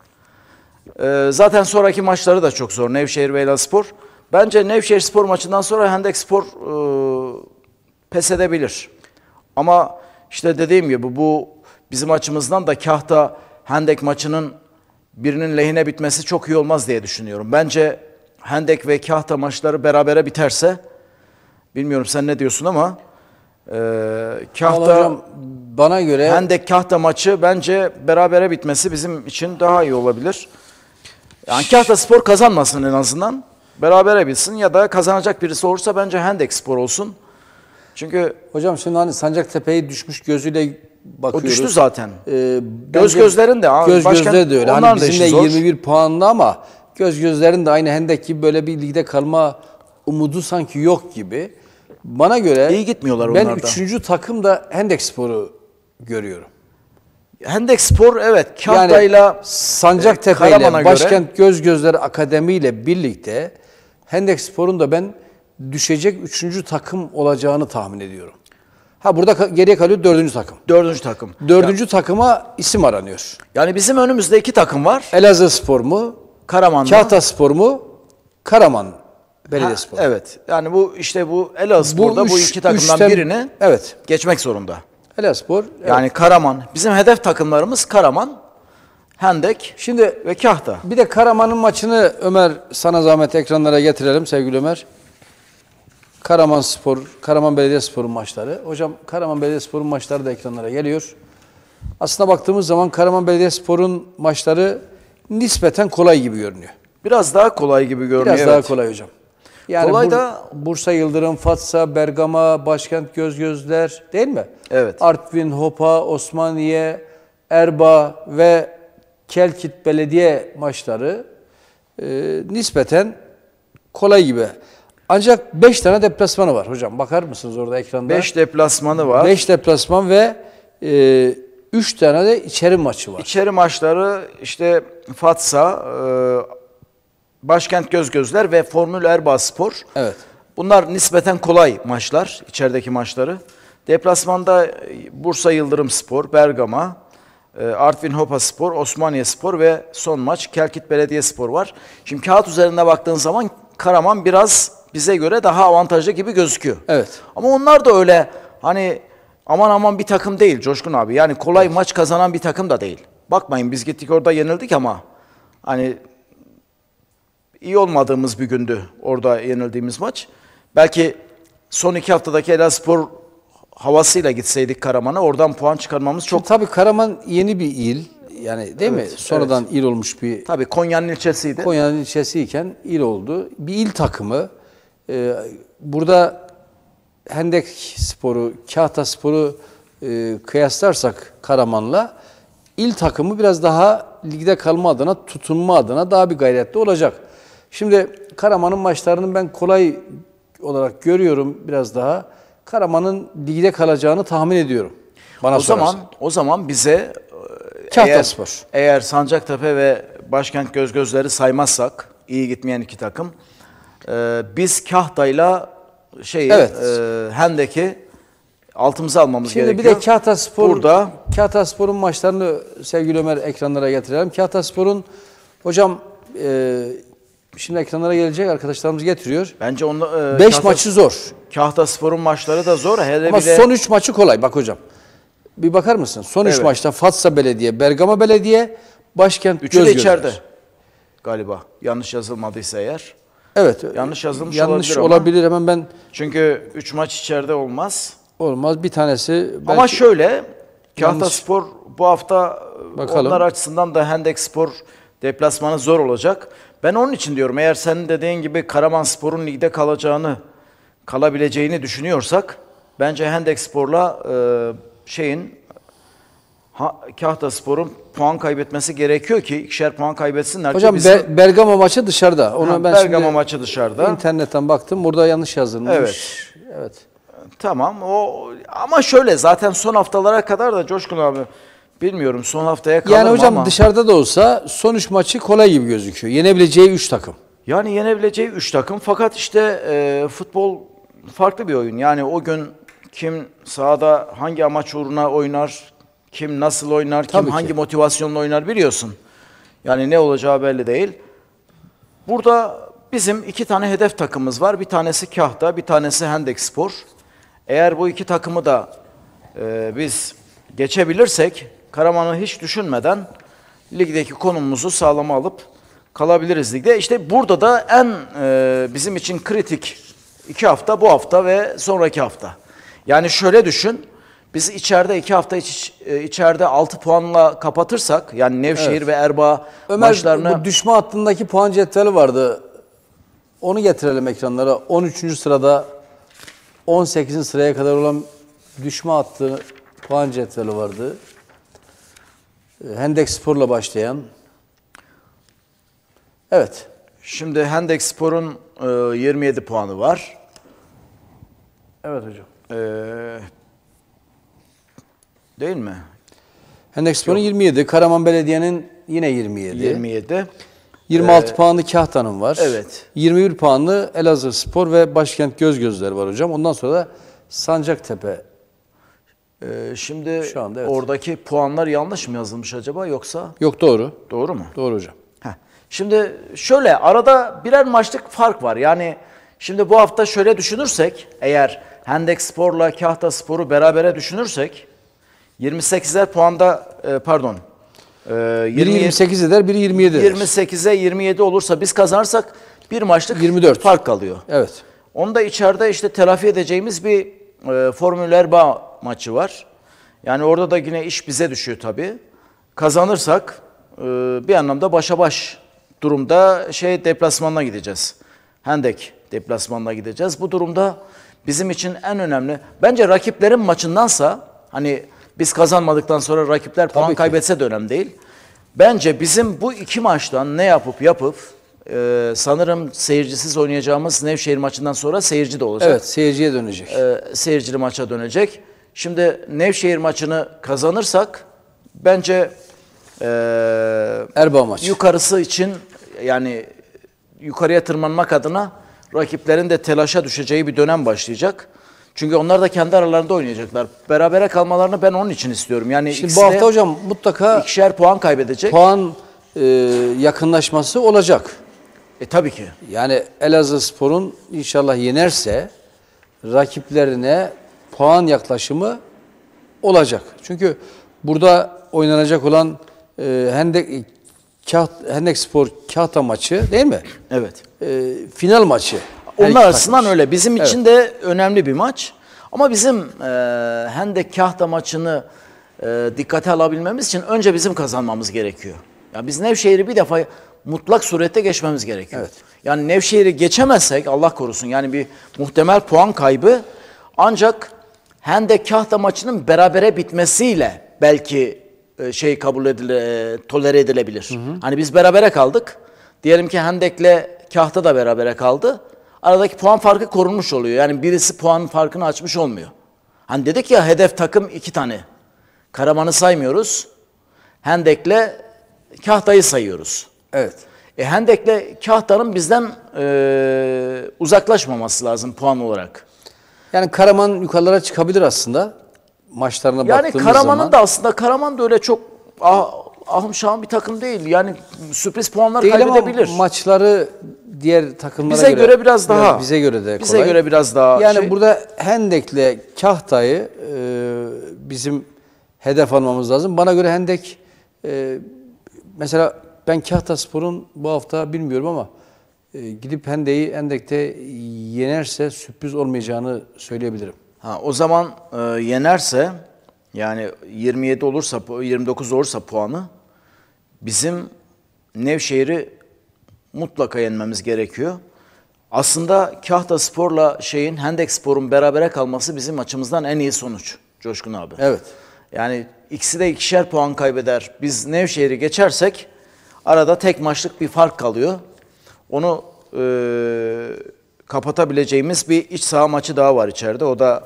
S2: e, zaten sonraki maçları da çok zor, Nevşehir ve Elazığspor. Bence Nevşehirspor maçından sonra Hendekspor e, pes edebilir. Ama işte dediğim gibi bu bizim açımızdan da Kahta Hendek maçının birinin lehine bitmesi çok iyi olmaz diye düşünüyorum. Bence Hendek ve Kahta maçları berabere biterse, bilmiyorum sen ne diyorsun ama e,
S1: Vallahi
S2: Kahta
S1: hocam, bana göre
S2: Hendek Kahta maçı bence berabere bitmesi bizim için daha iyi olabilir. Yani Kahtaspor kazanmasın en azından. Berabere bitsin ya da kazanacak birisi olursa bence Hendekspor olsun. Çünkü
S1: hocam şimdi hani Sancaktepe'yi düşmüş gözüyle
S2: o
S1: bakıyoruz.
S2: düştü zaten.
S1: Ee,
S2: Göz
S1: bence
S2: gözlerin de. abi,
S1: Göz
S2: başkan-
S1: gözleri de öyle.
S2: onların
S1: Hani
S2: da
S1: bizimle
S2: işi zor.
S1: yirmi bir puanlı ama göz gözlerin de aynı Hendek gibi böyle bir ligde kalma umudu sanki yok gibi. Bana göre
S2: İyi gitmiyorlar
S1: ben
S2: onlar da.
S1: üçüncü takım da Hendekspor'u görüyorum.
S2: Hendekspor evet
S1: Yani
S2: Kahta'yla
S1: Sancaktepe
S2: Karaman'a
S1: ile
S2: göre-
S1: Başkent Göz Gözleri Akademi ile birlikte Hendekspor'un da ben düşecek üçüncü takım olacağını tahmin ediyorum. Ha burada ka- geriye kalıyor dördüncü takım.
S2: dördüncü takım.
S1: Dördüncü takıma isim aranıyor.
S2: Yani bizim önümüzde iki takım var.
S1: Elazığspor mu?
S2: Karaman'da.
S1: Kahtaspor mu? Karaman Belediyespor.
S2: Ha, evet. Yani bu işte bu Elazığspor'da bu,
S1: üç-
S2: iki takımdan
S1: üçten-
S2: birini
S1: Evet.
S2: geçmek zorunda.
S1: Elazığspor. evet.
S2: Yani Karaman. Bizim hedef takımlarımız Karaman, Hendek
S1: Şimdi
S2: ve Kahta.
S1: bir de Karaman'ın maçını Ömer sana zahmet ekranlara getirelim sevgili Ömer. Karaman Spor, Karaman Belediyespor'un maçları. Hocam Karaman Belediyespor'un maçları da ekranlara geliyor. Aslına baktığımız zaman Karaman Belediyespor'un maçları nispeten kolay gibi görünüyor.
S2: Biraz daha kolay gibi görünüyor.
S1: Biraz
S2: evet.
S1: daha kolay hocam. Yani
S2: Kolay
S1: Bur-
S2: da-
S1: Bursa Yıldırım, Fatsa, Bergama, Başkent Göz Gözler değil mi?
S2: Evet.
S1: Artvin, Hopa, Osmaniye, Erbaa ve Kelkit Belediye maçları e, nispeten kolay gibi. Ancak beş tane deplasmanı var hocam. Bakar mısınız orada ekranda?
S2: beş deplasmanı var.
S1: beş deplasman ve üç tane de içeri maçı var.
S2: İçeri maçları işte Fatsa, e, Başkent Göz Gözler ve Formül Erbağspor.
S1: Evet.
S2: Bunlar nispeten kolay maçlar, içerideki maçları. Deplasmanda e, Bursa Yıldırımspor, Bergama, e, Artvin Hopaspor, Osmaniyespor ve son maç Kelkit Belediyespor var. Şimdi kağıt üzerinde baktığın zaman Karaman biraz bize göre daha avantajlı gibi gözüküyor.
S1: Evet.
S2: Ama onlar da öyle hani aman aman bir takım değil Coşkun abi. Yani kolay maç kazanan bir takım da değil. Bakmayın biz gittik orada yenildik ama hani iyi olmadığımız bir gündü orada yenildiğimiz maç. Belki son iki haftadaki Elazığspor havasıyla gitseydik Karaman'a oradan puan çıkarmamız çok...
S1: Çok tabii Karaman yeni bir il. Yani değil
S2: Evet,
S1: mi? Sonradan il olmuş bir
S2: Tabii Konya'nın ilçesiydi.
S1: Konya'nın ilçesiyken il oldu. Bir il takımı. Ee, burada Hendek Sporu, Kahta Sporu e, kıyaslarsak Karaman'la il takımı biraz daha ligde kalma adına, tutunma adına daha bir gayretli olacak. Şimdi Karaman'ın maçlarını ben kolay olarak görüyorum biraz daha. Karaman'ın ligde kalacağını tahmin ediyorum. Bana
S2: O zaman
S1: sorarsan.
S2: o zaman bize e,
S1: Kahtaspor.
S2: eğer, eğer Sancaktepe ve Başkent Göz Gözleri saymazsak iyi gitmeyen iki takım e, biz Kahta'yla şeyi
S1: Evet.
S2: e, Hendek'i altımıza almamız
S1: Şimdi
S2: gerekiyor.
S1: bir de Kahtaspor,
S2: Burada
S1: Kahtaspor'un maçlarını sevgili Ömer ekranlara getirelim. Kahtaspor'un hocam e, şimdi ekranlara gelecek arkadaşlarımız getiriyor.
S2: Bence onda
S1: beş e, maçı zor.
S2: Kahtaspor'un maçları da zor. Hele
S1: Ama
S2: bir de...
S1: son üç maçı kolay bak hocam. Bir bakar mısın? Son üç
S2: Evet.
S1: maçta Fatsa Belediye, Bergama Belediye, Başkent
S2: Üçü de
S1: Göz
S2: içeride
S1: Gözler.
S2: galiba. Yanlış yazılmadıysa eğer.
S1: Evet.
S2: Yanlış yazılmış
S1: yanlış
S2: olabilir ama.
S1: olabilir. Hemen ben
S2: Çünkü üç maç içeride olmaz.
S1: olmaz. Bir tanesi belki
S2: Ama şöyle,
S1: yanlış.
S2: Kahtaspor bu hafta
S1: Bakalım.
S2: onlar açısından da Hendekspor deplasmanı zor olacak. Ben onun için diyorum, eğer senin dediğin gibi Karamanspor'un ligde kalacağını, kalabileceğini düşünüyorsak, bence Hendekspor'la e, şeyin ha, Kahtaspor'un puan kaybetmesi gerekiyor ki ikişer puan kaybetsinler.
S1: hocam
S2: ki bizim,
S1: Be- Bergama maçı dışarıda. Onu
S2: ha,
S1: ben
S2: Bergama
S1: şimdi
S2: maçı dışarıda.
S1: internetten baktım. Burada yanlış yazılmış.
S2: Evet.
S1: Evet.
S2: Tamam o ama şöyle zaten son haftalara kadar da Coşkun abi bilmiyorum son haftaya kalır
S1: Yani
S2: mı
S1: hocam
S2: ama
S1: dışarıda da olsa son üç maçı kolay gibi gözüküyor. Yenebileceği üç takım.
S2: yani yenebileceği üç takım fakat işte e, futbol farklı bir oyun. Yani o gün kim sahada hangi amaç uğruna oynar, kim nasıl oynar,
S1: Tabii
S2: kim
S1: ki.
S2: hangi motivasyonla oynar biliyorsun. Yani ne olacağı belli değil. Burada bizim iki tane hedef takımımız var. Bir tanesi Kahta, bir tanesi Hendekspor. Eğer bu iki takımı da e, biz geçebilirsek Karaman'ı hiç düşünmeden ligdeki konumumuzu sağlama alıp kalabiliriz ligde. İşte burada da en e, bizim için kritik iki hafta bu hafta ve sonraki hafta. Yani şöyle düşün, biz içeride iki hafta iç, e, içeride altı puanla kapatırsak yani Nevşehir
S1: Evet.
S2: ve Erbaa
S1: Ömer
S2: maçlarını...
S1: bu düşme hattındaki puan cetveli vardı. Onu getirelim ekranlara. on üçüncü sırada on sekizinci sıraya kadar olan düşme hattı puan cetveli vardı. Hendekspor'la başlayan. Evet.
S2: Şimdi Hendekspor'un e, yirmi yedi puanı var.
S1: Evet hocam.
S2: E, değil mi?
S1: Hendekspor'un yirmi yedi, Karaman Belediye'nin yine yirmi yedi.
S2: yirmi yedi.
S1: yirmi altı puanlı Kahta'nın var.
S2: Evet.
S1: yirmi bir puanlı Elazığspor ve Başkent Göz Gözler var hocam. Ondan sonra da Sancaktepe.
S2: E, şimdi
S1: Şu anda evet.
S2: oradaki puanlar yanlış mı yazılmış acaba yoksa
S1: Yok doğru.
S2: doğru mu?
S1: Doğru hocam.
S2: Heh. Şimdi şöyle arada birer maçlık fark var. Yani şimdi bu hafta şöyle düşünürsek eğer Hendekspor'la Kahtaspor'u berabere düşünürsek yirmi sekizer puanda e, pardon e,
S1: Biri
S2: yirmi,
S1: yirmi sekiz eder, biri yirmi yedi eder.
S2: yirmi sekize yirmi yedi olursa biz kazanırsak bir maçlık
S1: yirmi dört
S2: fark kalıyor.
S1: Evet.
S2: Onu da içeride işte telafi edeceğimiz bir e, Formula Erbaa maçı var. Yani orada da yine iş bize düşüyor tabii. Kazanırsak e, bir anlamda başa baş durumda şey deplasmanına gideceğiz. Hendek deplasmanına gideceğiz. Bu durumda bizim için en önemli bence rakiplerin maçındansa hani biz kazanmadıktan sonra rakipler puan
S1: ki.
S2: kaybetse de önemli değil. Bence bizim bu iki maçtan ne yapıp yapıp e, sanırım seyircisiz oynayacağımız Nevşehir maçından sonra seyirci de olacak.
S1: Evet, seyirciye dönecek.
S2: E, seyircili maça dönecek. Şimdi Nevşehir maçını kazanırsak bence e,
S1: Erbaa maçı.
S2: yukarısı için yani yukarıya tırmanmak adına rakiplerin de telaşa düşeceği bir dönem başlayacak. Çünkü onlar da kendi aralarında oynayacaklar. Berabere kalmalarını ben onun için istiyorum. Yani
S1: Şimdi
S2: ikisi
S1: bu hafta
S2: de
S1: hocam mutlaka
S2: ikişer puan kaybedecek.
S1: puan e, yakınlaşması olacak.
S2: E tabii ki.
S1: Yani Elazığspor'un inşallah yenerse rakiplerine puan yaklaşımı olacak. Çünkü burada oynanacak olan e, Hendek Kah, Hendekspor Kahta maçı değil mi?
S2: Evet.
S1: E, final maçı. Her
S2: Onlar
S1: iki
S2: açısından
S1: takım.
S2: öyle. Bizim
S1: Evet.
S2: için de önemli bir maç. Ama bizim e, Hendek Kahta maçını e, dikkate alabilmemiz için önce bizim kazanmamız gerekiyor. Ya biz Nevşehir'i bir defa mutlak surette geçmemiz gerekiyor.
S1: Evet.
S2: Yani Nevşehir'i geçemezsek Allah korusun yani bir muhtemel puan kaybı ancak Hendek Kahta maçının berabere bitmesiyle belki e, şey kabul edile, tolere edilebilir. Hı hı. Hani biz berabere kaldık. Diyelim ki Hendek'le Kahta da berabere kaldı. Aradaki puan farkı korunmuş oluyor. Yani birisi puan farkını açmış olmuyor. Hani dedik ya hedef takım iki tane. Karaman'ı saymıyoruz. Hendek'le Kahta'yı sayıyoruz.
S1: Evet.
S2: E, Hendek'le Kahta'nın bizden e, uzaklaşmaması lazım puan olarak.
S1: Yani Karaman yukarılara çıkabilir aslında. Maçlarına
S2: Yani
S1: baktığımız
S2: Karaman'ın
S1: zaman.
S2: da aslında Karaman da öyle çok ah, ahım şahım bir takım değil. Yani sürpriz puanlar
S1: Değil ama
S2: kaybedebilir.
S1: maçları diğer takımlara
S2: Bize
S1: göre,
S2: göre biraz daha.
S1: bize göre de kolay.
S2: Bize göre biraz daha.
S1: Yani
S2: şey,
S1: burada Hendek'le Kahta'yı e, bizim hedef almamız lazım. Bana göre Hendek e, mesela ben Kahtaspor'un bu hafta bilmiyorum ama e, gidip Hendek'i Hendek'te yenerse sürpriz olmayacağını söyleyebilirim.
S2: Ha, o zaman e, yenerse yani yirmi yedi olursa yirmi dokuz olursa puanı bizim Nevşehir'i mutlaka yenmemiz gerekiyor. Aslında Kahtaspor'la şeyin Hendekspor'un berabere kalması bizim açımızdan en iyi sonuç Coşkun abi.
S1: Evet.
S2: Yani ikisi de ikişer puan kaybeder. Biz Nevşehir'i geçersek arada tek maçlık bir fark kalıyor. Onu e, kapatabileceğimiz bir iç saha maçı daha var içeride. O da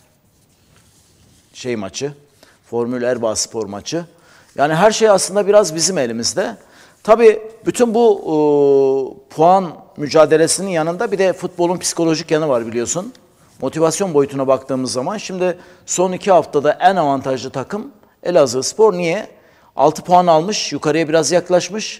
S2: şey maçı, Formül Erbağspor maçı. Yani her şey aslında biraz bizim elimizde. Tabii bütün bu e, puan mücadelesinin yanında bir de futbolun psikolojik yanı var biliyorsun. Motivasyon boyutuna baktığımız zaman şimdi son iki haftada en avantajlı takım Elazığspor. Niye? altı puan almış, yukarıya biraz yaklaşmış.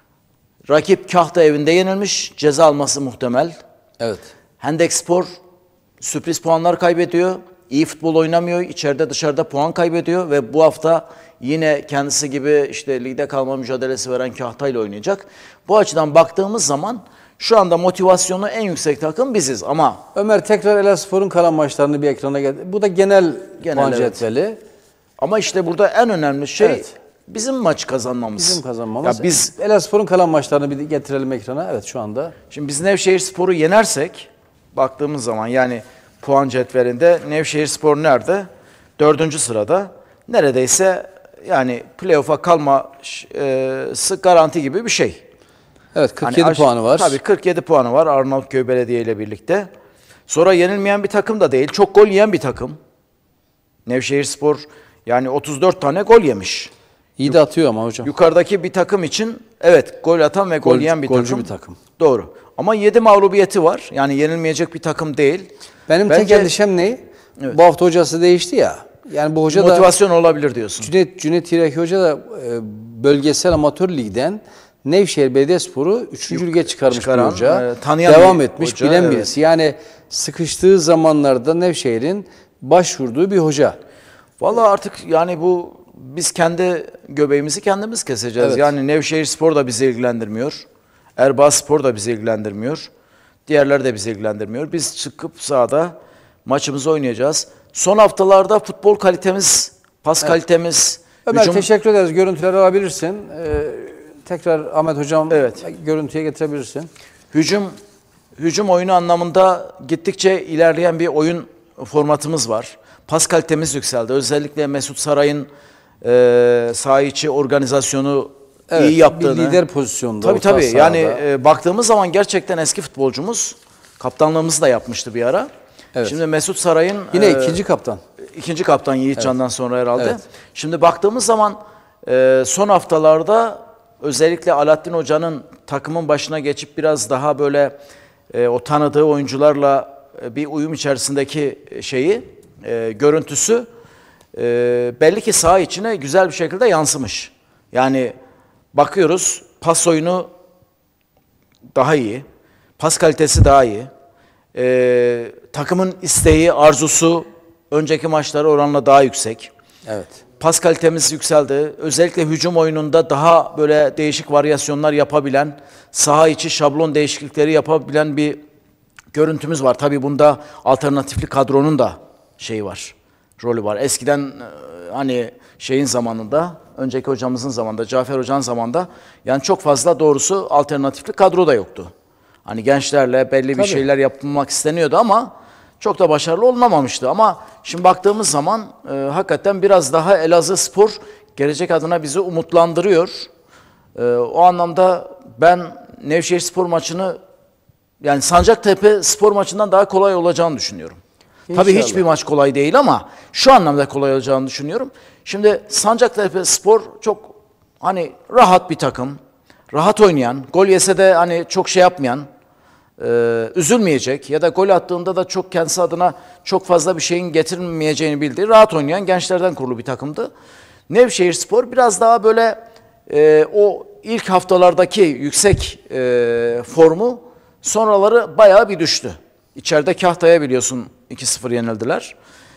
S2: Rakip Kahta evinde yenilmiş, ceza alması muhtemel.
S1: Evet.
S2: Hendekspor sürpriz puanlar kaybediyor. İyi futbol oynamıyor, içeride dışarıda puan kaybediyor ve bu hafta yine kendisi gibi işte ligde kalma mücadelesi veren Kahta ile oynayacak. Bu açıdan baktığımız zaman şu anda motivasyonu en yüksek takım biziz ama
S1: Ömer tekrar Elazığspor'un kalan maçlarını bir ekrana getir. Bu da genel,
S2: Genel,
S1: puan
S2: evet.
S1: cetveli.
S2: ama işte burada en önemli şey
S1: Evet.
S2: bizim maç kazanmamız.
S1: Bizim kazanmamız.
S2: Ya biz
S1: Elazığspor'un kalan maçlarını bir getirelim ekrana. Evet şu anda.
S2: Şimdi biz Nevşehirspor'u yenersek baktığımız zaman yani puan cetvelinde Nevşehirspor nerede? Dördüncü sırada. Neredeyse yani playoff'a kalması garanti gibi bir şey.
S1: Evet kırk yedi
S2: Hani aş-
S1: puanı var.
S2: Tabii kırk yedi puanı var Arnavutköy Belediye ile birlikte. Sonra yenilmeyen bir takım da değil. Çok gol yiyen bir takım. Nevşehirspor yani otuz dört tane gol yemiş.
S1: İyi de atıyor ama hocam.
S2: Yukarıdaki bir takım için evet gol atan ve gol,
S1: Gol-
S2: yiyen bir
S1: golcü
S2: takım.
S1: bir takım.
S2: Doğru. Ama yedi mağlubiyeti var. Yani yenilmeyecek bir takım değil.
S1: Benim
S2: Bence
S1: tek endişem ne?
S2: Evet.
S1: Bu hafta hocası değişti ya. Yani bu hoca da
S2: motivasyon olabilir diyorsun.
S1: Cüneyt, Cüneyt Tiraki Hoca da e, bölgesel amatör ligden Nevşehir Belediyespor'u üçüncü lige çıkarmış
S2: çıkaran,
S1: bir hoca.
S2: e, tanıyan
S1: Devam
S2: bir
S1: etmiş,
S2: hoca,
S1: bilen
S2: evet.
S1: birisi. Yani sıkıştığı zamanlarda Nevşehir'in başvurduğu bir hoca.
S2: Vallahi artık yani bu biz kendi göbeğimizi kendimiz keseceğiz.
S1: Evet.
S2: Yani Nevşehirspor da bizi ilgilendirmiyor. Erbağspor da bizi ilgilendirmiyor. Diğerleri de bizi ilgilendirmiyor. Biz çıkıp sahada maçımızı oynayacağız. Son haftalarda futbol kalitemiz, pas kalitemiz,
S1: Ömer
S2: hücum-
S1: teşekkür ederiz. Görüntüleri alabilirsin. Ee, tekrar Ahmet Hocam
S2: Evet.
S1: görüntüye getirebilirsin.
S2: Hücum hücum oyunu anlamında gittikçe ilerleyen bir oyun formatımız var. Pas kalitemiz yükseldi. Özellikle Mesut Saray'ın e, saha içi organizasyonu
S1: Evet,
S2: iyi yaptığını.
S1: bir lider pozisyonda.
S2: Tabii
S1: orta
S2: tabii.
S1: sahada.
S2: Yani e, baktığımız zaman gerçekten eski futbolcumuz. Kaptanlığımızı da yapmıştı bir ara.
S1: Evet.
S2: Şimdi Mesut Saray'ın
S1: Yine
S2: e,
S1: ikinci kaptan.
S2: ikinci kaptan Yiğitcan'dan sonra herhalde.
S1: Evet.
S2: Şimdi baktığımız zaman e, son haftalarda özellikle Alaaddin Hoca'nın takımın başına geçip biraz daha böyle e, o tanıdığı oyuncularla e, bir uyum içerisindeki şeyi, e, görüntüsü e, belli ki saha içine güzel bir şekilde yansımış. Yani bakıyoruz pas oyunu daha iyi, pas kalitesi daha iyi. E, takımın isteği, arzusu önceki maçlara oranla daha yüksek.
S1: Evet.
S2: Pas kalitemiz yükseldi. Özellikle hücum oyununda daha böyle değişik varyasyonlar yapabilen, saha içi şablon değişiklikleri yapabilen bir görüntümüz var. Tabii bunda alternatifli kadronun da şeyi var, rolü var. Eskiden e, hani şeyin zamanında, önceki hocamızın zamanında, Cafer Hoca'nın zamanında yani çok fazla doğrusu alternatifli kadro da yoktu. Hani gençlerle belli bir
S1: Tabii.
S2: şeyler yapılmak isteniyordu ama çok da başarılı olunamamıştı. Ama şimdi baktığımız zaman e, hakikaten biraz daha Elazığspor gelecek adına bizi umutlandırıyor. E, o anlamda ben Nevşehirspor maçını yani Sancaktepe spor maçından daha kolay olacağını düşünüyorum. Tabii
S1: İnşallah.
S2: hiçbir maç kolay değil ama şu anlamda kolay olacağını düşünüyorum. Şimdi Sancaktepe Spor çok hani rahat bir takım. Rahat oynayan, gol yese de hani çok şey yapmayan, e, üzülmeyecek ya da gol attığında da çok kendisi adına çok fazla bir şeyin getirmeyeceğini bildiği, rahat oynayan gençlerden kurulu bir takımdı. Nevşehirspor biraz daha böyle e, o ilk haftalardaki yüksek e, formu Sonraları bayağı bir düştü. İçeride Kahta'ya biliyorsun iki sıfır yenildiler.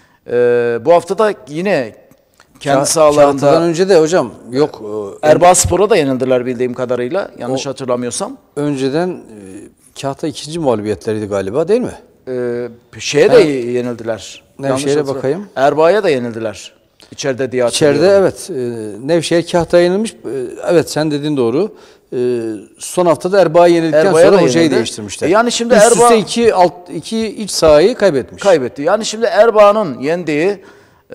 S2: Ee, bu hafta da yine kendi
S1: Ka-
S2: sahalarında
S1: Kahta'dan önce de hocam yok. e,
S2: Erbağspor'a da yenildiler bildiğim kadarıyla. Yanlış hatırlamıyorsam.
S1: Önceden e, Kahta ikinci mağlubiyetleriydi galiba değil mi?
S2: Ee, şeye de yenildiler.
S1: Nevşehir'e
S2: Yanlış hatırla-
S1: bakayım.
S2: Erbağ'a da yenildiler. İçeride diye
S1: İçeride
S2: hatırlıyorum.
S1: evet. E, Nevşehir Kahta'ya yenilmiş. E, evet sen dediğin doğru. E, son haftada Erbaa'ya yenildikten
S2: Erbaa'ya
S1: sonra
S2: da
S1: hocayı
S2: yenildi.
S1: değiştirmişler.
S2: E yani şimdi
S1: Üst
S2: Erbaa-
S1: üste iki, alt, iki iç sahayı kaybetmiş.
S2: Kaybetti. Yani şimdi Erbağ'ın yendiği,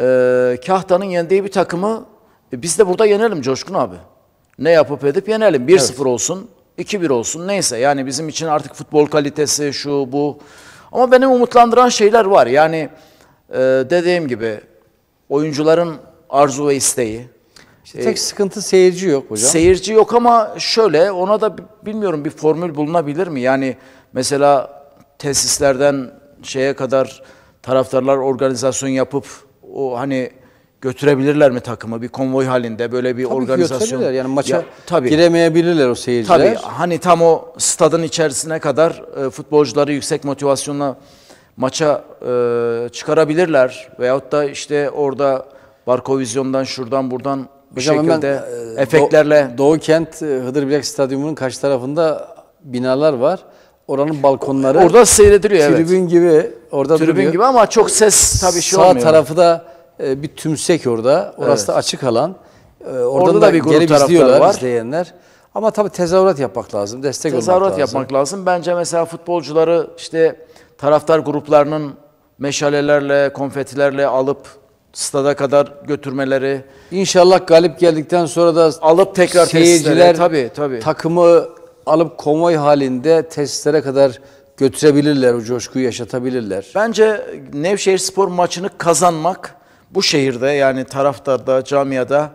S2: e, Kahta'nın yendiği bir takımı e, biz de burada yenelim Coşkun abi. Ne yapıp edip yenelim. bir sıfır olsun, iki bir olsun neyse. Yani bizim için artık futbol kalitesi şu bu. Ama beni umutlandıran şeyler var. Yani e, dediğim gibi oyuncuların arzu ve isteği.
S1: İşte tek sıkıntı seyirci yok hocam.
S2: Seyirci yok ama şöyle ona da bilmiyorum bir formül bulunabilir mi? Yani mesela tesislerden şeye kadar taraftarlar organizasyon yapıp o hani götürebilirler mi takımı bir konvoy halinde böyle bir
S1: Tabii ki
S2: organizasyon.
S1: götürebilirler. Yani maça
S2: Ya, tabii.
S1: giremeyebilirler o seyirciler.
S2: Tabii hani tam o stadın içerisine kadar e, futbolcuları yüksek motivasyonla maça e, çıkarabilirler. Veyahut da işte orada Barkovizyon'dan şuradan buradan bir
S1: Hocam hemen,
S2: şekilde
S1: e,
S2: efektlerle.
S1: Do- Doğu Kent e, Hıdırbilek Stadyumu'nun karşı tarafında binalar var. Oranın balkonları
S2: Orada seyrediliyor evet.
S1: tribün gibi orada
S2: Tribün
S1: duruyor.
S2: gibi ama çok ses tabii şey
S1: Sağ
S2: olmuyor.
S1: tarafı da e, bir tümsek orada. Orası
S2: Evet.
S1: da açık alan. E, oradan
S2: Orada
S1: da,
S2: da bir grup
S1: gelip
S2: taraftarı
S1: izliyorlar
S2: var.
S1: izleyenler. Ama tabii tezahürat yapmak lazım. Destek olmak
S2: Tezahürat
S1: lazım.
S2: yapmak lazım. Bence mesela futbolcuları işte taraftar gruplarının meşalelerle, konfetilerle alıp stada kadar götürmeleri,
S1: İnşallah galip geldikten sonra da
S2: alıp tekrar
S1: seyirciler
S2: tesislere, tabii, tabii.
S1: takımı alıp konvoy halinde tesislere kadar götürebilirler, o coşkuyu yaşatabilirler.
S2: bence Nevşehirspor maçını kazanmak bu şehirde yani taraftarda, camiada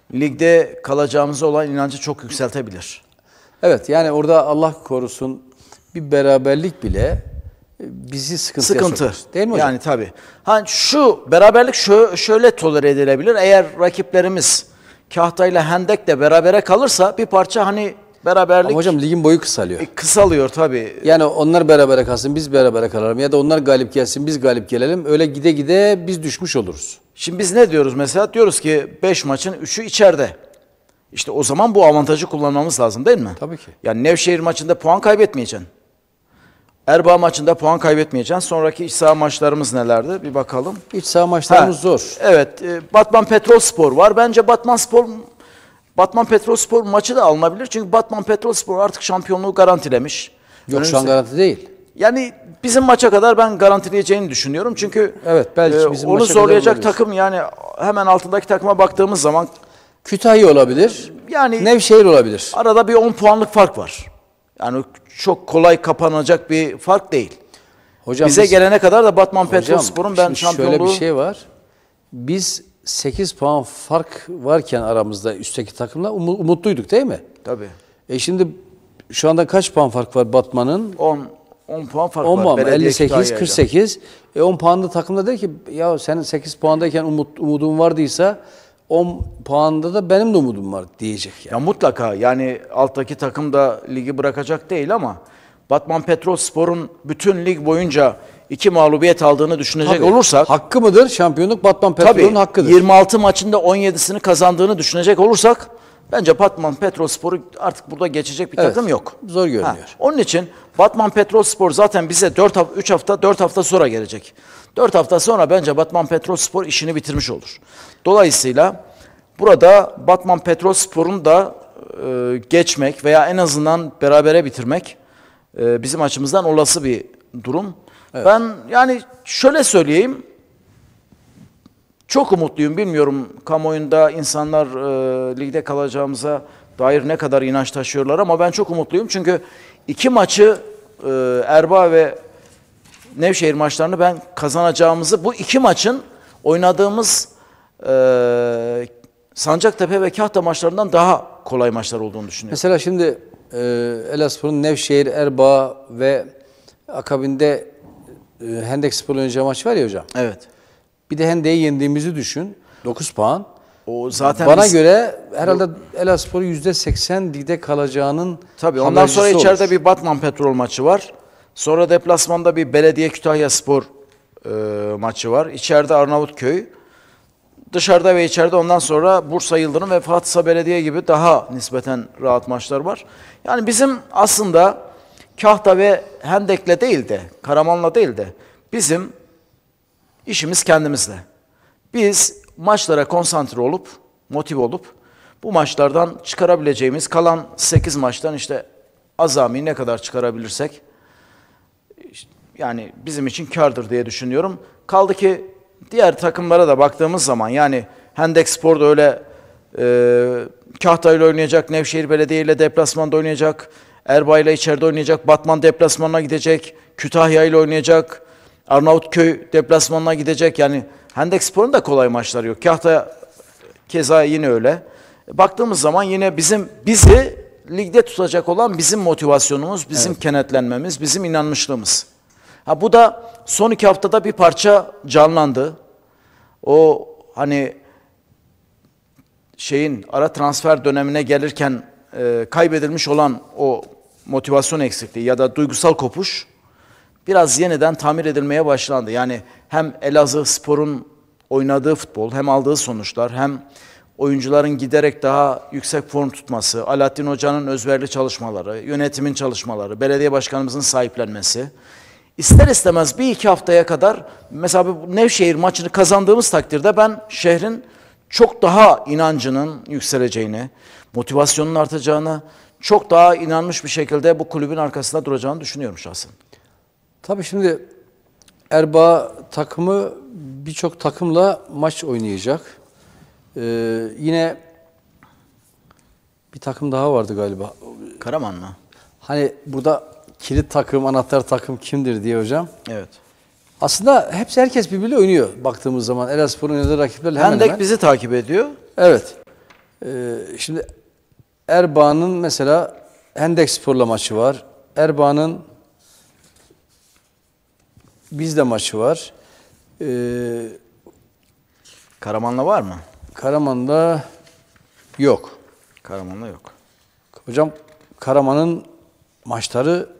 S2: ligde kalacağımıza olan inancı çok yükseltebilir.
S1: Evet yani orada Allah korusun bir beraberlik bile e, bizi sıkıntıya
S2: Sıkıntı.
S1: sokar. Değil mi hocam?
S2: Yani tabii. Ha şu beraberlik şö- şöyle tolere edilebilir. Eğer rakiplerimiz Kahta ile Hendek de berabere kalırsa bir parça hani beraberlik
S1: Ama hocam ligin boyu kısalıyor.
S2: e, kısalıyor tabii.
S1: Yani onlar berabere kalsın, biz berabere kalalım ya da onlar galip gelsin, biz galip gelelim. Öyle gide gide biz düşmüş oluruz.
S2: Şimdi biz ne diyoruz mesela? Diyoruz ki beş maçın üçü içeride. İşte o zaman bu avantajı kullanmamız lazım değil mi?
S1: Tabii ki.
S2: Yani Nevşehir maçında puan kaybetmeyeceksin. Erbaa maçında puan kaybetmeyeceksin. Sonraki iç saha maçlarımız nelerdi? Bir bakalım.
S1: İç saha maçlarımız
S2: Ha,
S1: zor.
S2: Evet, e, Batman Petrolspor var. Bence Batman Spor Batman Petrolspor maçı da alınabilir. Çünkü Batman Petrolspor artık şampiyonluğu garantilemiş.
S1: Yok şu an
S2: Önümüzde-
S1: garanti değil.
S2: Yani bizim maça kadar ben garantileyeceğini düşünüyorum. Çünkü
S1: Evet, belki bizim
S2: onu
S1: maça kadar
S2: zorlayacak
S1: olabilir.
S2: takım yani hemen altındaki takıma baktığımız zaman
S1: Kütahya olabilir.
S2: yani
S1: Nevşehir olabilir.
S2: arada bir on puanlık fark var. Yani çok kolay kapanacak bir fark değil.
S1: Hocam
S2: Bize
S1: biz-
S2: gelene kadar da Batman
S1: Hocam,
S2: Petrolspor'un ben
S1: şimdi
S2: şampiyonluğu...
S1: şöyle bir şey var. Biz sekiz puan fark varken aramızda üstteki takımla umu- umutluyduk değil mi?
S2: Tabii.
S1: E şimdi şu anda kaç puan fark var Batman'ın?
S2: on on puan fark
S1: on
S2: var.
S1: puan mı?
S2: Belediye
S1: elli sekiz,
S2: Kütahya'yla.
S1: kırk sekiz. E on puanlı takımda der ki ya senin sekiz puandayken umut, umudun vardıysa on puanda da benim de umudum var diyecek yani.
S2: Ya mutlaka yani alttaki takım da ligi bırakacak değil ama Batman Petrolspor'un bütün lig boyunca iki mağlubiyet aldığını düşünecek
S1: Tabii.
S2: olursak
S1: Hakkı mıdır? Şampiyonluk Batman Petrol'ün
S2: tabii
S1: hakkıdır.
S2: yirmi altı maçında on yedisini kazandığını düşünecek olursak bence Batman Petrolspor'u artık burada geçecek bir
S1: Evet,
S2: takım yok.
S1: zor görünüyor.
S2: Ha, onun için Batman Petrolspor zaten bize dört üç hafta dört hafta sonra gelecek. dört hafta sonra bence Batman Petrolspor işini bitirmiş olur. Dolayısıyla burada Batman Petrolspor'un da e, geçmek veya en azından berabere bitirmek e, bizim açımızdan olası bir durum. Ben yani şöyle söyleyeyim. Çok umutluyum. Bilmiyorum kamuoyunda insanlar e, ligde kalacağımıza dair ne kadar inanç taşıyorlar ama ben çok umutluyum. Çünkü iki maçı e, Erbaa ve Nevşehir maçlarını ben kazanacağımızı, bu iki maçın oynadığımız e, Sancaktepe ve Kahta maçlarından daha kolay maçlar olduğunu düşünüyorum.
S1: Mesela şimdi e, Elazığspor'un Nevşehir, Erbaa ve akabinde e, Hendekspor oynayacağı maç var ya hocam.
S2: Evet.
S1: Bir de Hendek'i yendiğimizi düşün. dokuz puan.
S2: O zaten
S1: bana
S2: biz,
S1: göre herhalde Elazığspor yüzde seksen ligde kalacağının
S2: tabii ondan sonra
S1: habercisi
S2: içeride
S1: olur.
S2: bir Batman Petrol maçı var. Sonra deplasmanda bir Belediye Kütahyaspor e, maçı var. İçeride Arnavutköy. Dışarıda ve içeride ondan sonra Bursa Yıldırım ve Fatih Belediye gibi daha nispeten rahat maçlar var. Yani bizim aslında Kahta ve Hendek'le değil de, Karaman'la değil de bizim işimiz kendimizle. Biz maçlara konsantre olup, motive olup bu maçlardan çıkarabileceğimiz kalan sekiz maçtan işte azami ne kadar çıkarabilirsek yani bizim için kârdır diye düşünüyorum. Kaldı ki diğer takımlara da baktığımız zaman yani Hendek Spor da öyle e, Kahta ile oynayacak, Nevşehir Belediye ile deplasmanda oynayacak, Erbaa ile içeride oynayacak, Batman deplasmanına gidecek, Kütahya ile oynayacak, Arnavutköy deplasmanına gidecek. Yani Hendek Spor'un da kolay maçları yok. Kahta keza yine öyle. Baktığımız zaman yine bizim bizi ligde tutacak olan bizim motivasyonumuz, bizim evet. kenetlenmemiz, bizim inanmışlığımız. Ha bu da son iki haftada bir parça canlandı. O hani şeyin ara transfer dönemine gelirken e, kaybedilmiş olan o motivasyon eksikliği ya da duygusal kopuş biraz yeniden tamir edilmeye başlandı. Yani hem Elazığspor'un oynadığı futbol, hem aldığı sonuçlar, hem oyuncuların giderek daha yüksek form tutması, Alaaddin Hoca'nın özverili çalışmaları, yönetimin çalışmaları, belediye başkanımızın sahiplenmesi. İster istemez bir iki haftaya kadar mesela bu Nevşehir maçını kazandığımız takdirde ben şehrin çok daha inancının yükseleceğini, motivasyonun artacağını, çok daha inanmış bir şekilde bu kulübün arkasında duracağını düşünüyorum şahsen.
S1: Tabii şimdi Erbaa takımı birçok takımla maç oynayacak. Ee, yine bir takım daha vardı galiba.
S2: Karaman mı?
S1: Hani burada kilit takım, anahtar takım kimdir diye hocam.
S2: Evet.
S1: Aslında hepsi herkes birbiriyle oynuyor baktığımız zaman. Elazığspor'un oynadığı rakiplerle hemen
S2: Hendek
S1: hemen.
S2: bizi takip ediyor.
S1: Evet. Ee, şimdi Erbaa'nın mesela Hendek Spor'la maçı var. Erbaa'nın bizde maçı var. Ee,
S2: Karaman'la var mı?
S1: Karaman'da yok.
S2: Karaman'la yok.
S1: Hocam Karaman'ın maçları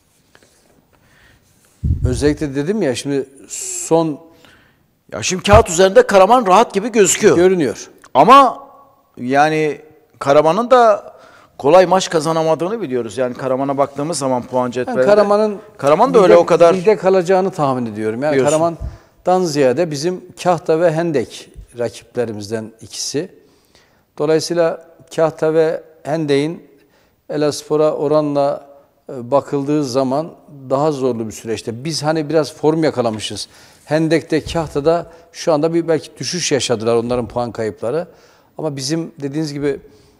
S1: özellikle dedim ya şimdi son
S2: Ya şimdi kağıt üzerinde Karaman rahat gibi gözüküyor.
S1: görünüyor.
S2: Ama yani Karaman'ın da kolay maç kazanamadığını biliyoruz. Yani Karaman'a baktığımız zaman puan cetvelinde.
S1: Ben Karaman'ın
S2: Karaman da öyle o kadar
S1: ligde kalacağını tahmin ediyorum. Yani
S2: diyorsun.
S1: Karaman'dan ziyade bizim Kahta ve Hendek rakiplerimizden ikisi. Dolayısıyla Kahta ve Hendek'in Elazığspor'a oranla bakıldığı zaman daha zorlu bir süreçte. Biz hani biraz form yakalamışız. Hendek'te, Kahta'da şu anda bir belki düşüş yaşadılar onların puan kayıpları. Ama bizim dediğiniz gibi